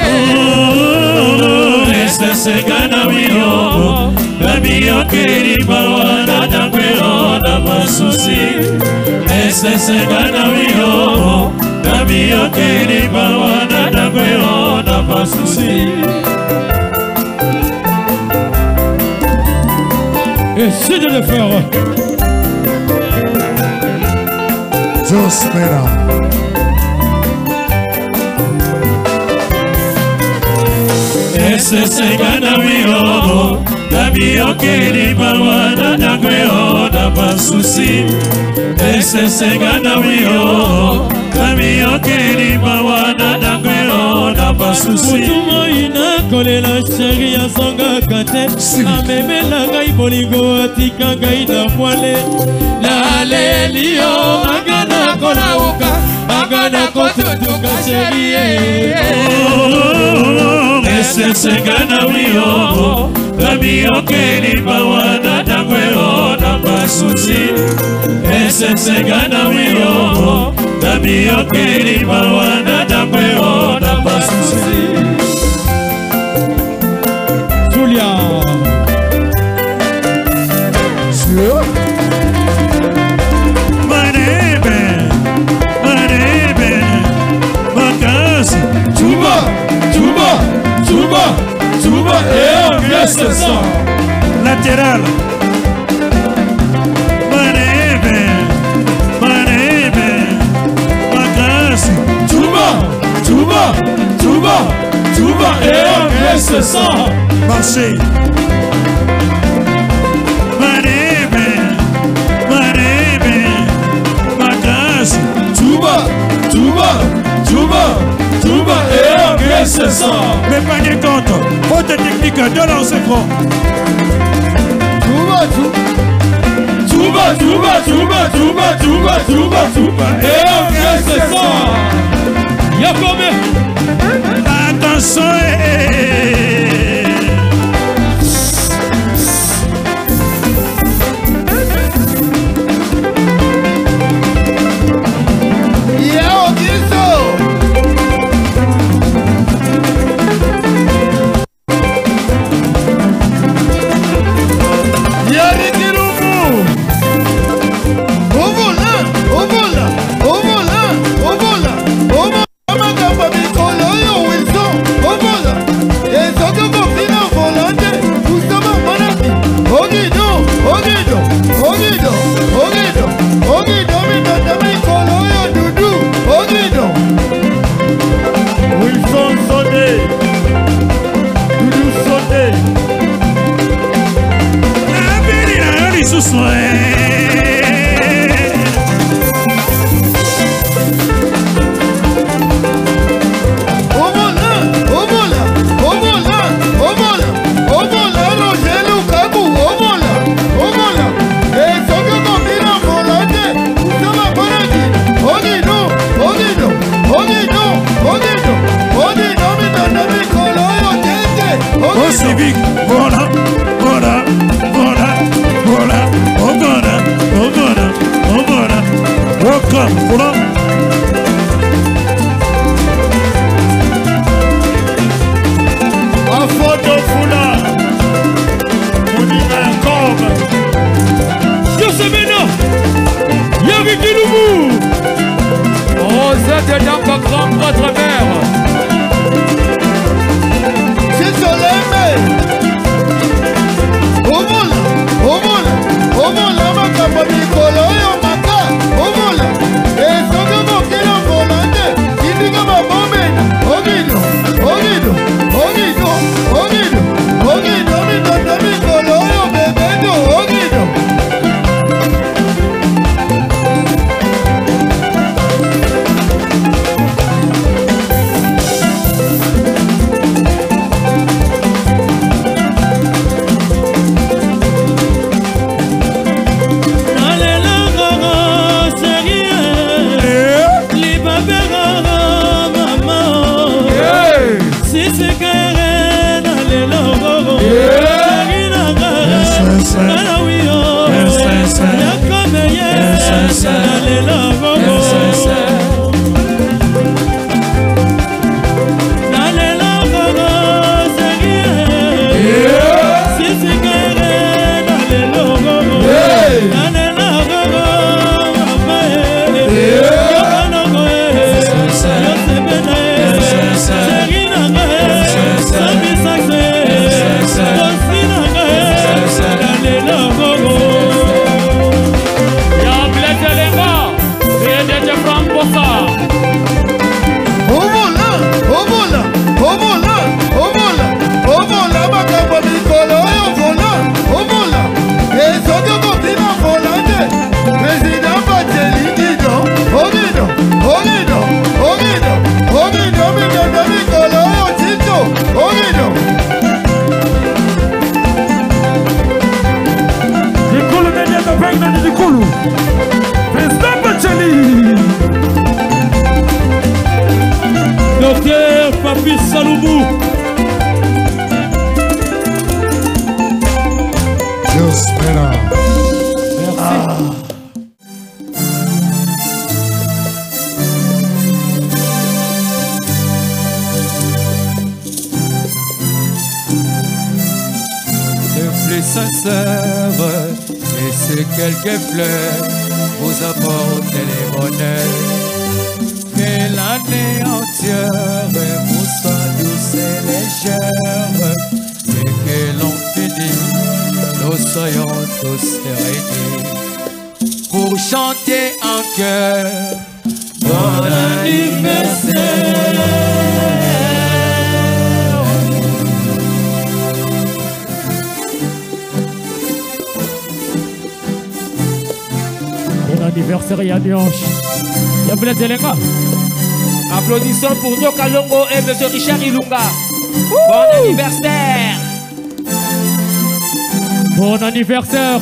Ese gana wio Nami yokini mawa Nadakweo na basusi Ese gana wio Nami yokini mawa Nadakweo na basusi Essaye de le faire Josemena Ese gana wio Nami yokini mawa Nadakweo na basusi Ese gana wio Nami yokini mawa Nadakweo na basusi Mutungo ina kolela sheri ya zonga kate Amemela ngai bolingo atika ngai na poale Lalelio agana kolauka Agana kotutuka sherie Ese gana wio Nami yokini mawa basusi eseseka na wio nabiyokeli bawana nakweo na basusi Julia Manebe Makasi Tuba et Anglais latéral Manebe Makasi Tuba et Anglais Marseille Manebe Makasi Tuba et Anglais le panier contre faute technique de l'ancien Tuba et Anglais Y'a combien? attention civique, voilà, welcome, voilà. A photo fula, on y va comme. Yo Semena, y'a Vicky Loubou. Rosette et Damba Grand Prêtre Mère. C'est soleil, Omola, makamba mikolo yo maka, Omola, esoke mokila volante, indika mabomena, Ogido, mitanda mikolo yo bebedo, Ogido. Docteur Papi Saloubou. Le plus sincère, laissez quelques fleurs, vous apportez les bonheurs. Que l'année entière vous soit douce et légère, et que l'on finit, nous soyons tous réunis pour chanter en chœur. Bon anniversaire. Bon anniversaire, Yannianche. Y'a vous les gars. Applaudissons pour Nyoka Longo et M. Richard Ilunga. Bon anniversaire. Bon anniversaire.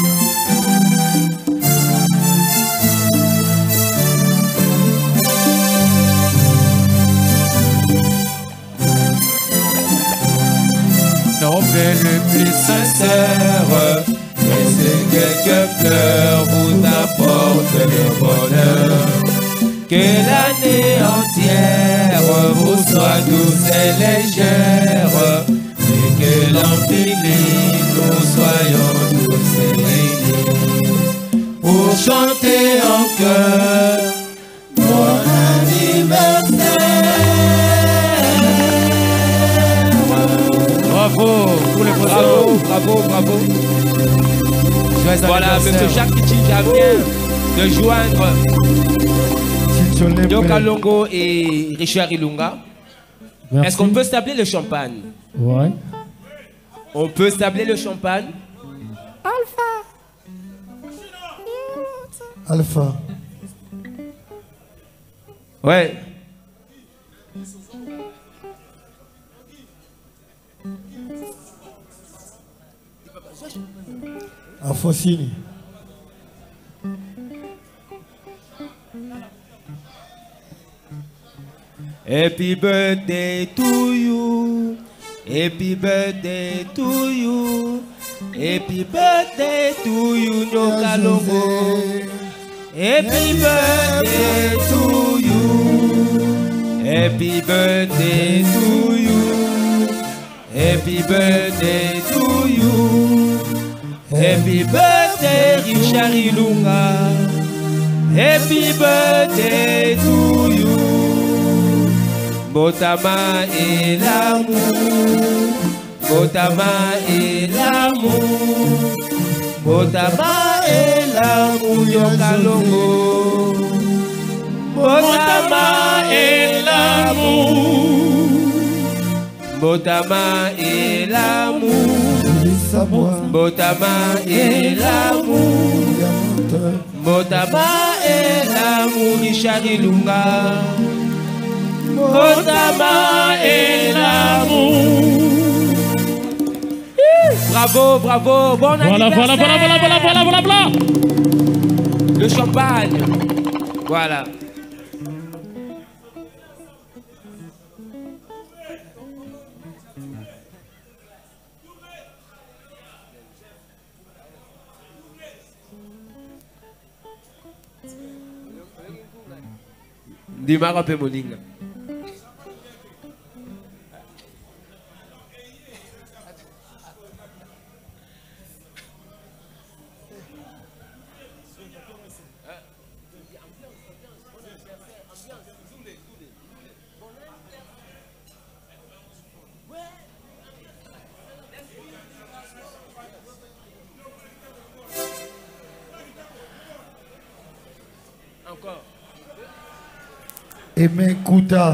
Nos vœux le plus sincère, laissez quelques fleurs, vous apporte le bonheur. Que l'année entière vous soit douce et légère, et que l'an fini, nous soyons tous réunis pour chanter en chœur. Bon anniversaire. Bravo pour le Bravo. Voilà, M. Jacques Kitchinja vient de joindre Nyoka Longo et Richard Ilunga. Est-ce qu'on peut stabler le champagne? Ouais. On peut stabler le champagne? Alpha. Ouais. Afosini. Happy birthday to you. Happy birthday to you. Happy birthday to you, Nyoka Longo. Happy birthday to you. Happy birthday to you. Happy birthday to you. Happy birthday, Richard Ilunga. Happy birthday to you. Botama et l'amour. Botama et l'amour. Botama et l'amour, Nyoka Longo. Botama et l'amour. Botama et l'amour. Botama et l'amour. Botama et l'amour, Richard Ilunga. Botama et l'amour. Bravo, bon anniversaire. Voilà. Le champagne. Voilà. Dimara pe moninga. Encore. Aimé Kouta.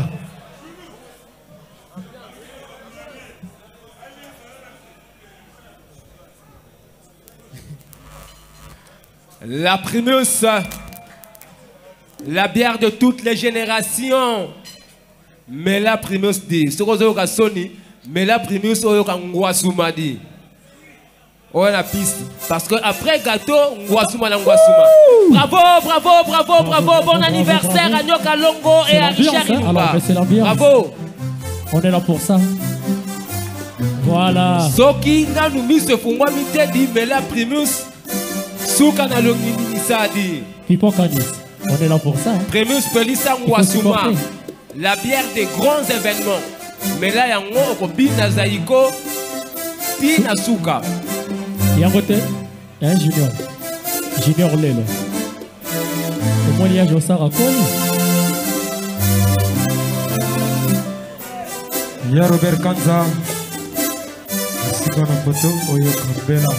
La Primus, la bière de toutes les générations. Mais la Primus dit, ce qu'on a Sony, mais la Primus on Ngwasuma dit. On a la piste. Parce que après gâteau, Ngwasuma. Bravo. Bon anniversaire à Nyoka Longo et à Richard Ilunga. Bravo. On est là pour ça. Voilà. Soki n'a nous mis ce fongwa mité dit, mais la Primus. Souka na longini sadi. Pipo Canis. On est là pour ça. Hein. Primus Pelissa Ngwasuma. La bière des grands événements. Mais là, il y a un Bina Zaiko, Tina Souka. Il y a un côté, il y a un junior. Junior Lelo. Comment il y a Jossar à Koli? Il y a Robert Kanza. Sikona Poto, Oyo Kambela.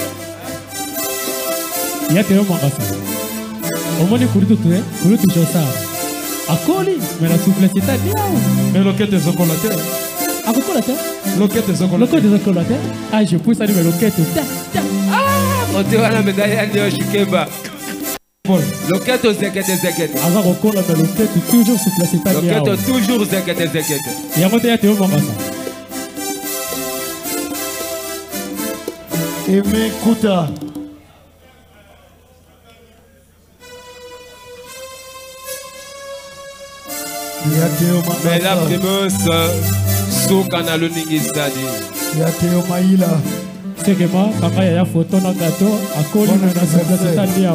Il y a Théo Mangasa. Au moins, il y a Kouroutou Jossar. À Koli, mais la souplesse est à dire. Mais loquette des ocolateurs. À Cocolata? Loquette des ocolateurs. Loquette des ocolateurs? Ah, je pousse à dire, mais loquette. Ah, on te voit la médaille à Nyoshikeba. Loquette aux Zekete. Alors, on colle la loquette toujours souplesse est à dire. Loquette toujours Zekete. Il y a un côté, Théo Mangasa. Aimé Kouta. Mais la primeuse, Souka na Luningi Stadi. Il y a Théo Maïla. C'est que moi, quand il y a une photo dans le gâteau, à Koli, on a souplesse est à dire.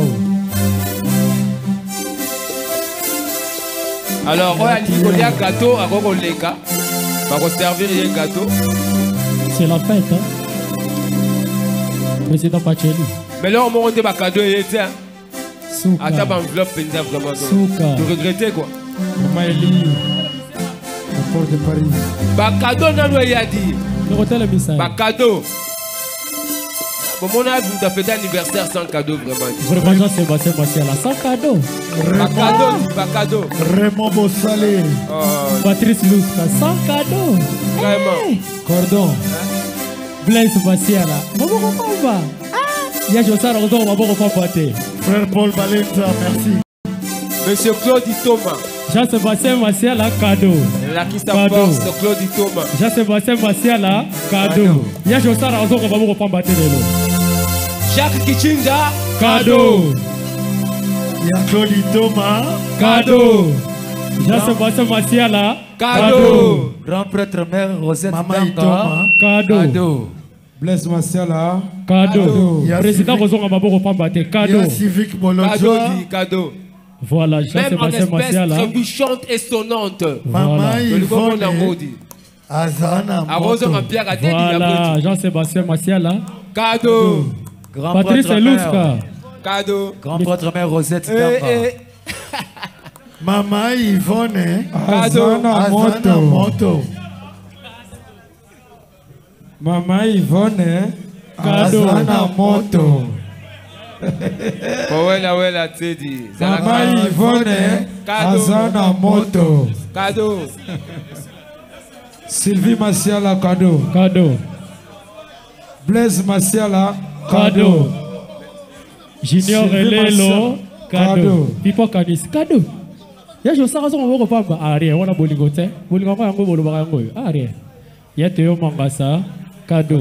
Alors, on a dit qu'il y a un gâteau à Gogoleka. On va servir un gâteau. C'est la fête, hein. Président Pacheli. Mais là, on m'a rendu un cadeau et tiens. Souka. À ta enveloppe, vraiment. Souka. Tu regrettais quoi? Maman Eli. La porte de Paris. Bah, cadeau, non, il y a dit. Le hôtel est mis. Bah, cadeau. Bon, mon âge, vous avez fait d'anniversaire sans cadeau, vraiment. Vraiment, Jean-Sébastien Massiala, sans cadeau. Bah, cadeau. Raymond Bossalé. Patrice Louska, sans cadeau. Vraiment. Hey. Cordon. Blaise Massiala. Maman, comment va? Il y a Jossar, on va pas. Frère Paul Valenza, merci. Monsieur Claude Thomas. Jean-Sébastien Massiala, cadeau. La qui s'apporte, Claude Thomas. Jean-Sébastien Massiala, cadeau. Il y a Jossar, on va pas. Jacques Kichinja, cadeau. Il y a Claude Thomas, cadeau. Jean-Sébastien Massiala, cadeau. Grand prêtre mère Rosette Maman Danga. cadeau. Blaise Massiala. Cadeau. Président Roson Maboro Pambate, il y cadeau. a Civic Molodjoa. Cadeau. Voilà, Même en Jean-Sébastien espèce Massiala. trébuchante et sonnante. Maman Voilà. Yvonne. Azana. Arrosant en pierre à tête, Voilà, Jean-Sébastien Massiala. Cadeau. Grand Patrice prêtre Louska. mère. Cadeau. Grand prêtre mère Rosette Danga. Maman Yvonne. Azana Azana Moto. Maman Yvonne. Cadeau. Azana Moto. Wela Teddy. Maman Yvonne. Cadeau. Azana Moto. Cadeau. Sylvie Massiala cadeau. Cadeau. Blaise Massiala Cadeau. Junior Sylvie Elelo. Cadeau. Cadeau. Pipo Canis. Cadeau. Il y a Jossar Roson Maboro Pamba. Rien, on a Bolingote. Bolingote, on a Bolobarango. Rien. Il y a Théo Mangasa. Cadeau.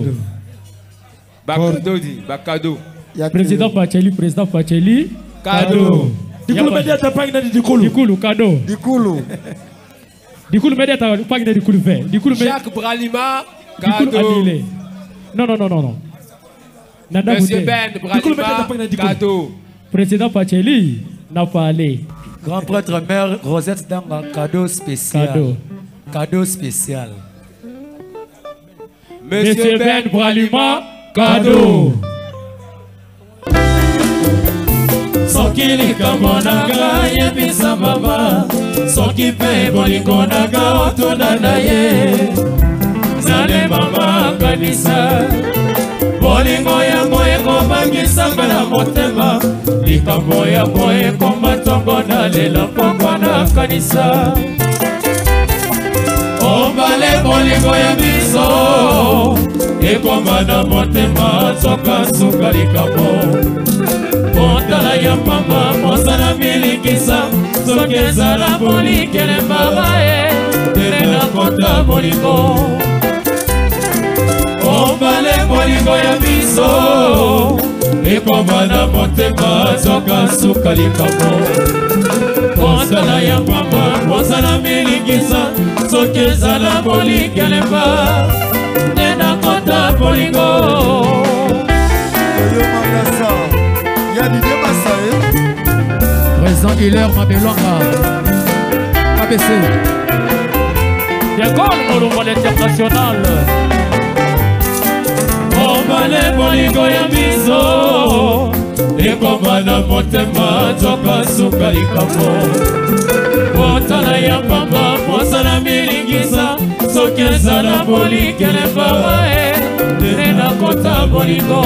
Bakado. Président Pacheli. Cadeau. Dikulu media ta pagina di Dikulu cadeau. Dikulu media ta pagina di Dikulu fait. Jacques Bralima. Dikulu Cadeau. annulé. Non. Nada Monsieur Bouté. Ben Bralima. Cadeau. Président Pacheli n'a pas allé. Grand prêtre mère Rosette Danga cadeau spécial. Cadeau spécial. Monsieur Ben Bralima, cadeau. Soki likambo nanga yebisa mama, soki pe bolingo nanga otuna na ye. Zale mama kanisa, bolingo yango ekobangisanga na motema, likambo yango ekoma ntongo na lela pokwa na kanisa. Ombale bolingo ya biso, ekoma na motema nzoka suka likambo. Montala ya mama, mosala milikisa, soki ezala bolikele mabae, tena kota bolingo. Ombale bolingo ya biso, ekoma na motema nzoka suka likambo. Montala ya mama, mosala milikisa, soki ezala bolikele mabae, tena kota bolingo. Yo Mangasa. Président Hilaire Mabelanga ABC Diagol Molumba l'international Obale bolingo ya miso Ekoma na motema Zoka suka likambo Botala ya pamba Posala milingisa Sokeza na bolikele bawae Nena kota bolingo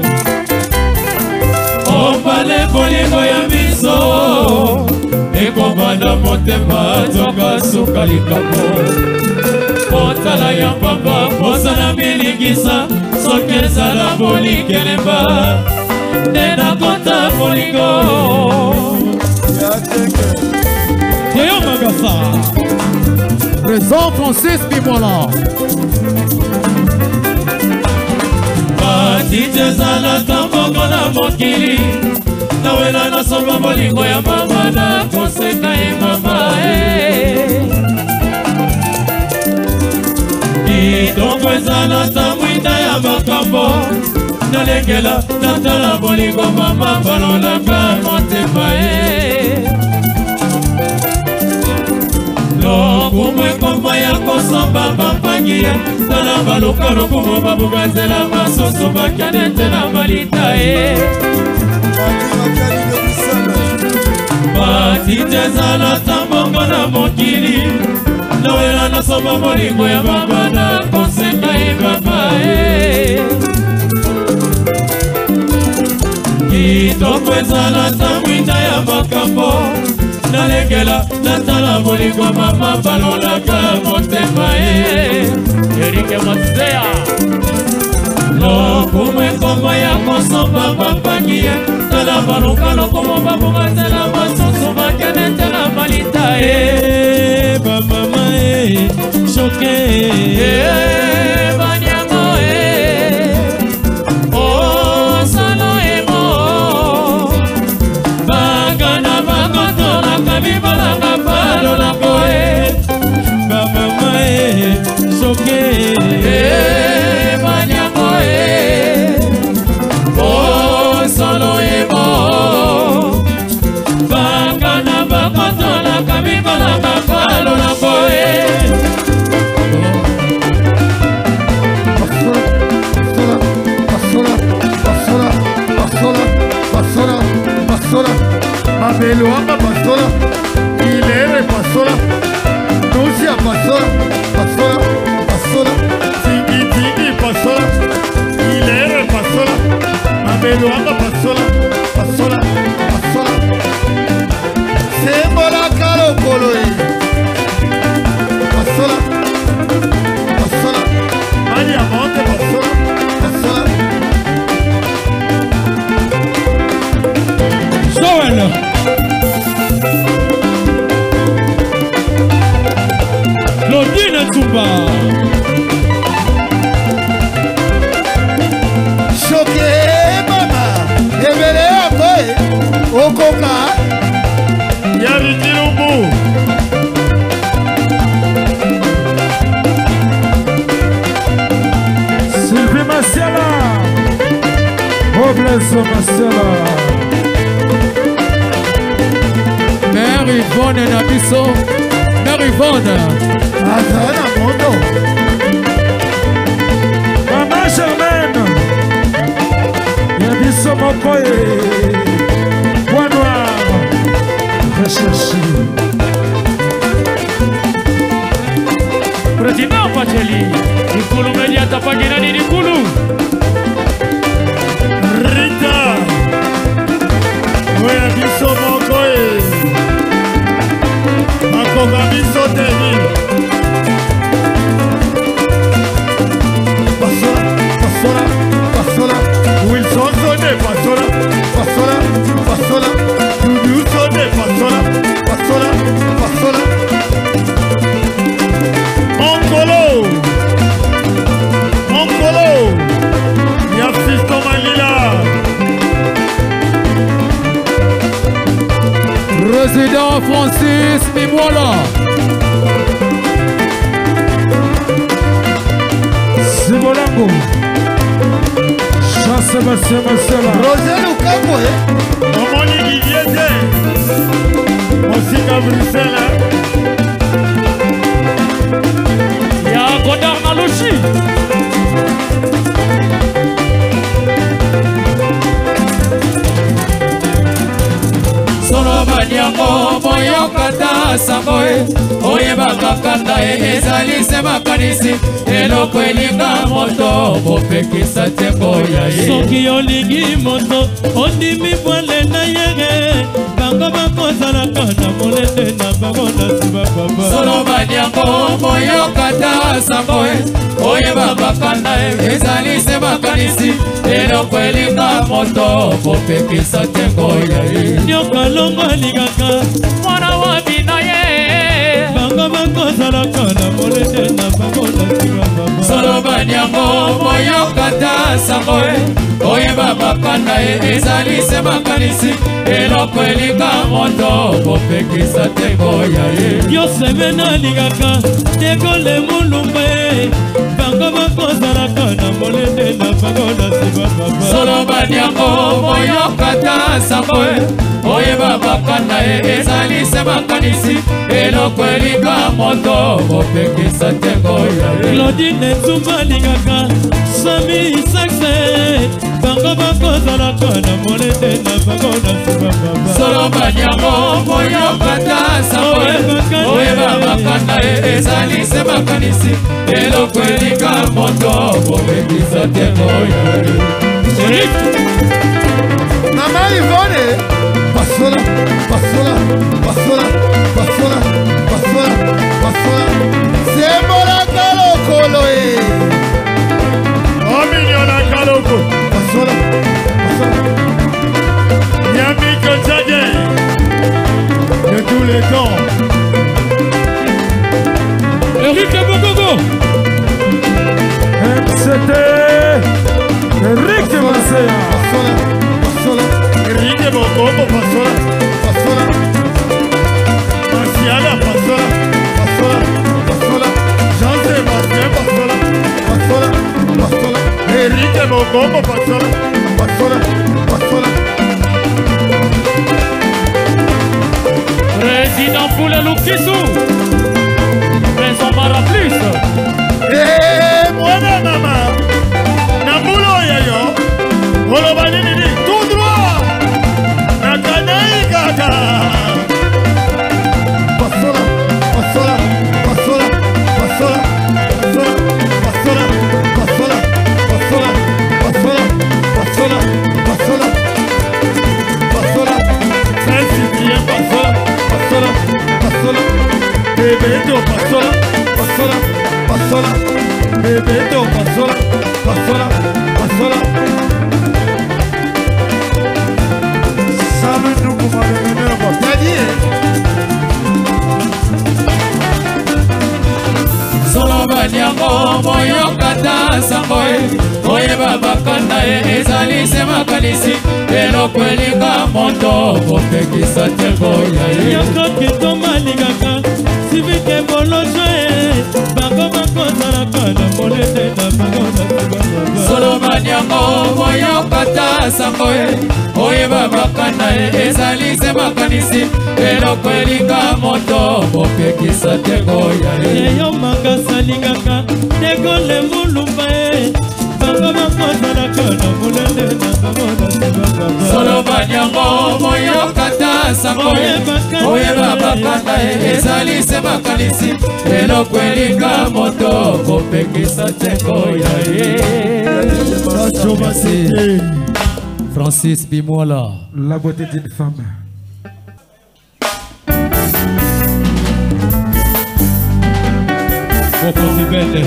Obale bolingo ya miso Ekoma na motema Zoka suka likambo Botala ya pamba Posala milingisa Sokeza na bolikele bawae Nena kota bolingo Yoyo Magasa Président Francis Bimola Batite zala tambongo na mokili Nawela na somba bolingo ya mama na koseka ye mama Idongo ezala tamwinda ya makambo Nalengela natala bolingo mama balolaka motema Lokumwe komba ya kosomba bampangi Tala baluka lokumo babugazela masoso bakanete na malita Batite zala tambongo na mokili Nawela na somba bolingo ya mama na koseka ye mama Kitoko ezala tamwinda ya makambo Nalengela natala bolingo mama balolaka motema Erike Masea Lokumwe kombo ya kosomba bampangi Tala baluka lokumo babugazela masoso bakenetela malita Bamama choke Banyango Oh salo emo Bagana bagotola kabibalanga palola koe Bamama choke Banyango Oh salo emo Bagana bagotola kabibalanga palola koe Mabeluamba pastora, Hilere pastora, Nucia pastora, pastora, Tingi pastora, Hilere pastora, Mabeluamba pastora, Sembola caro coloi, pastora, Maria Monte pastora, Joel Claudine Tsumba Choqué mama, Ebele akoe, Okoka, Yavitirumbu, Sylvie Marcela, Robles Marcela. Mère Yvonne Nabiso Mère Yvonne Azana Mondo, Maman Germaine, Yabiso Mokoye, Bois Noir, recherché. President Pacheli Nikulu media tapagina ni Nikulu Rita, Oya biso mokoe, Makoga biso teni, Pastora, Wilson sonne, Pastora, Dudu sonne, Pastora, Onkolo, Yafisto Manila, Président Francis Bimola Simolango, Jean-Sébastien Marcela, Roger Lukaku, Bruxelles. Ya Godard na Luchi. Solo banyango moyokata sangoe oyebaka kanda ezali se makanisi eloko elinga moto bopekisa tembo ya ye soki olingi moto ondimi bwale na yege bango bakozalaka na molende na bango na nsima papa solo banyango moyokata sangoe oyebaka kanda ezali se makanisi eloko elinga moto bopekisa tembo ya ye nyoka longo alingaka Mwana wa bina ye. bango bakozalaka na molende na bango na nsima papa solo banyango moyokata sangoe oyebaka kanda ezali se makanisi eloko elinga moto bopekisa tembo ya ye yoseme alingaka tegole mulumba bango bakozalaka na molende na bango na nsima papa solo banyango moyokata sangoe oyebaka kanda ezali se makanisi eloko elinga moto bopekisa tembo ya ye Claudine Nzumba alingaka Sami Sakse bango bakozalaka na molende na bango na nsima papa solo banyango moyokata sangoe oyebaka kanda ezali se makanisi eloko elinga moto bopekisa tembo ya ye Mama Yvonne, Passola, Passola, Passola, Passola, Passola, Passola. C'est Mola Kalokolo, Oh, mignonne Kaloko. Passola, Passola. Yamiko Tchadé. De tous les temps. Eric Bogogo MCT. Eric Marseille. Passola, Passola, Eric Bogogo, Passola. Passola, Marciala, Passola. Passola, Passola, Jean-Sébastien, Passola. Passola, Passola, Eric Bogogo, Passola. Passola, Passola. Président Foule Lukisu. Maison Mara Plus. Eh, Mwana mama. Namulo yayo. Oloba nini tout droit. Nakanai kaka. Passola, Passola, Passola, Passola, Passola, Passola, Passola, Passola, Passola, Passola, Passola, Passola, Saint-Cyprien, Passola, Passola, Passola, Bebeto, Passola. Passola, Passola, Bebeto, Passola, Passola, Passola. Salut nous pour aller venir. T'as dit, solo banyango moyokata sangoe oyebaka kanda ezali se makanisi eloko elinga moto bopekisa tembo ya ye Yokokito malingaka Sivike bolojo bango bakozalaka na molende na bango na nsima papa solo banyango moyokata sangoe oyebaka kanda ezali se makanisi eloko elinga moto bopekisa tembo ya ye yeyo makasa alingaka tegole mulumba bango bakozalaka na molende na bango na nsima papa solo banyango moyokata sangoe oyebaka kanda ezali se makanisi eloko elinga moto bopekisa tembo ya ye Francis Bimola. La beauté d'une femme. mokonzi bende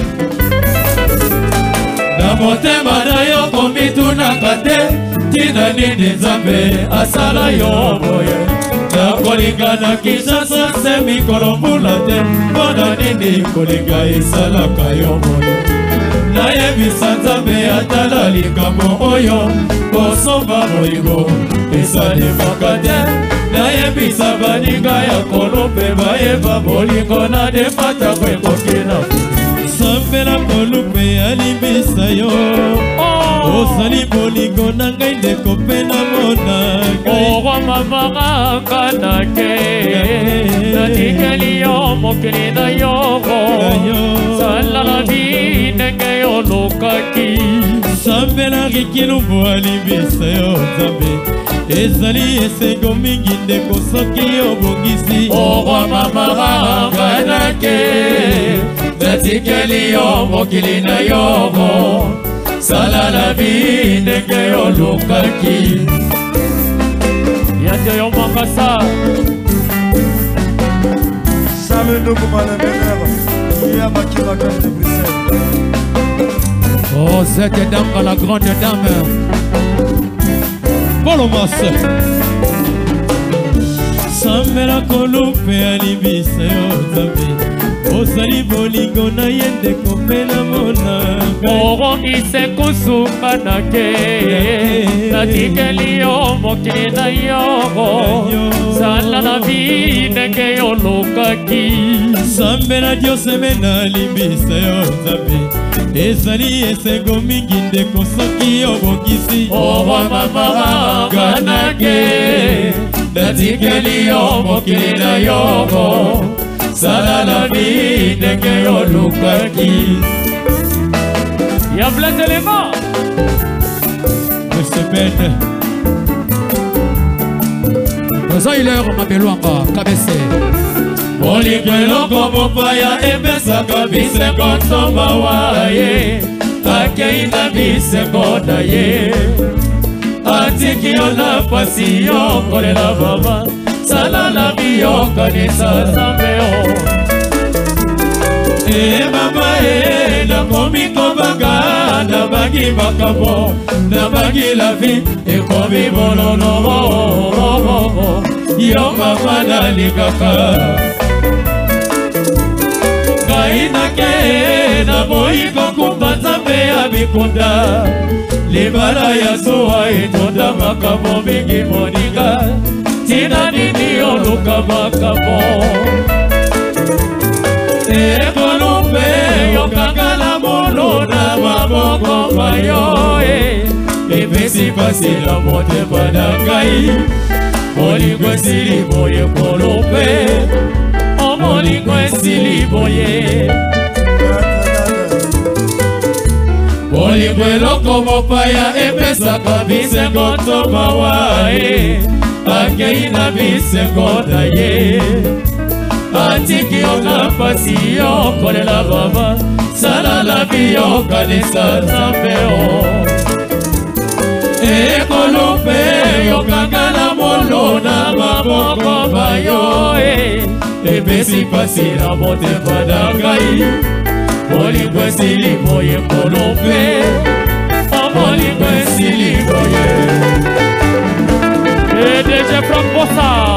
na motema na yo komitunaka te tina nini nzambe asala yo boye nakolinga na Kinshasa se mikolo mbula te mpona nini kolinga esalaka yo boye nayebisa nzambe atala likambo oyo kosomba bolingo esalimaka te nayebisa baninga ya kolo mpe bayeba bolingo na defatako ekoki na sambela kolupe alimbisa yo osali bolingo na ngai ndeko mpe na mona Oro mamanga kanake natikeli yo mokili na yoko sala la vie ndenge yolukaki sambelaki kilumbu alibisa yo nzambe ezali esengo mingi ndeko soki obongisi orwa mamaranga nake natikeli yo mokili na yoko sala la vie ndenge yolukaki yate yo makasa Salut nous pour la meilleure. Il y a ma qui va de Bruxelles. Oh, cette dame, la grande dame. Polomas. Sambela kolupe alibisa yo nzambe osali bolingo na ye ndeko mpe na mona orongise kusuka nake natikeli yo mokili na yoko sala na vie ndenge yolukaki sambela dioseme na libisa yo nzambe ezali esengo mingi ndeko soki obongisi orwa mamaranga nake natikeli yo mokili na yoko sala la vie ndenge yolukaki ya bletelema esepene ozoilero mabelwanga kabese bolingo eloko mopaya epesaka bisengo ntomba waye akei na bisengo na ye atiki yo na pasi yo kolela baba sala la vie yokanisa nzambe o mama nakomi kobanga nabangi makambo nabangi la vie ekomi bololo yo mama nalingaka ngai nake naboyi kokumba nzambe ya mikunda libala ya zuwa etonda makambo mingi moninga tina nini yoluka makambo ekolupe yokangala molo na maboko mayo epesi pasi na motema na ngai molingo esili boye kolupe omolingo esili boye bolingo eloko mopaya epesaka bisengo ntoma wae akei na bisengo na ye atiki yo na pasi yo kolela baba sala la vie yokanisa nzambe o ekolupe yokangala molo na maboko bayo epesi pasi na motema na ngai molingo esili boye kolupe omolingo esili boye EDG Frank Bossa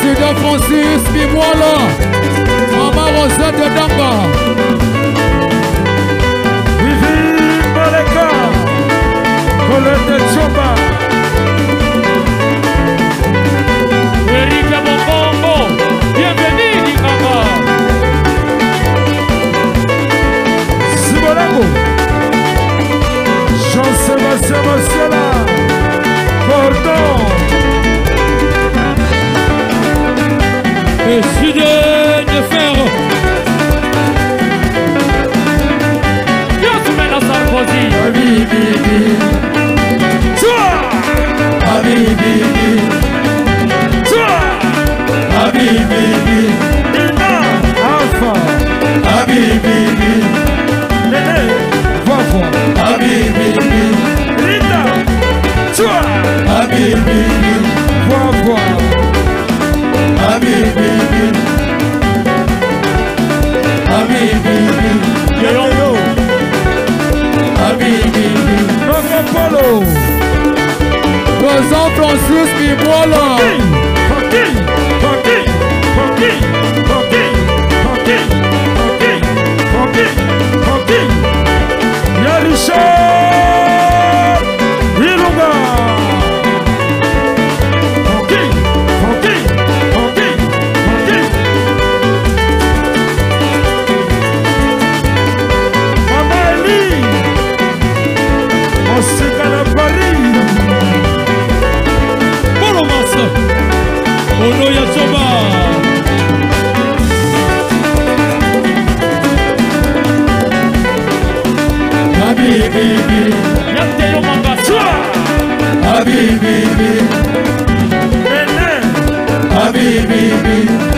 Président Francis Bimola, Maman Rosette de Danga. Vivi Maleka, Colette Chomba. Eric Mokombo, bienvenue Dikanga. Sibolango, Jean-Sébastien Marcela, Cordon. Et Sud de Fer. Bien soumis à Sarkozy. Habibi, toi, Habibi, toi, Habibi, Nina, Alpha, Habibi, Nene, Vavo, Habibi, Rita, toi, Habibi, Vavo, Habibi, Habibi, Yo-yo, Habibi, Marco Polo, Président Francis Bimola. Richard Ilunga. Mama Eli, Osika na Paris. Polo Massa. Ono ya Choba. Habibi, Yante yo mangasa. Habibi, Habibi,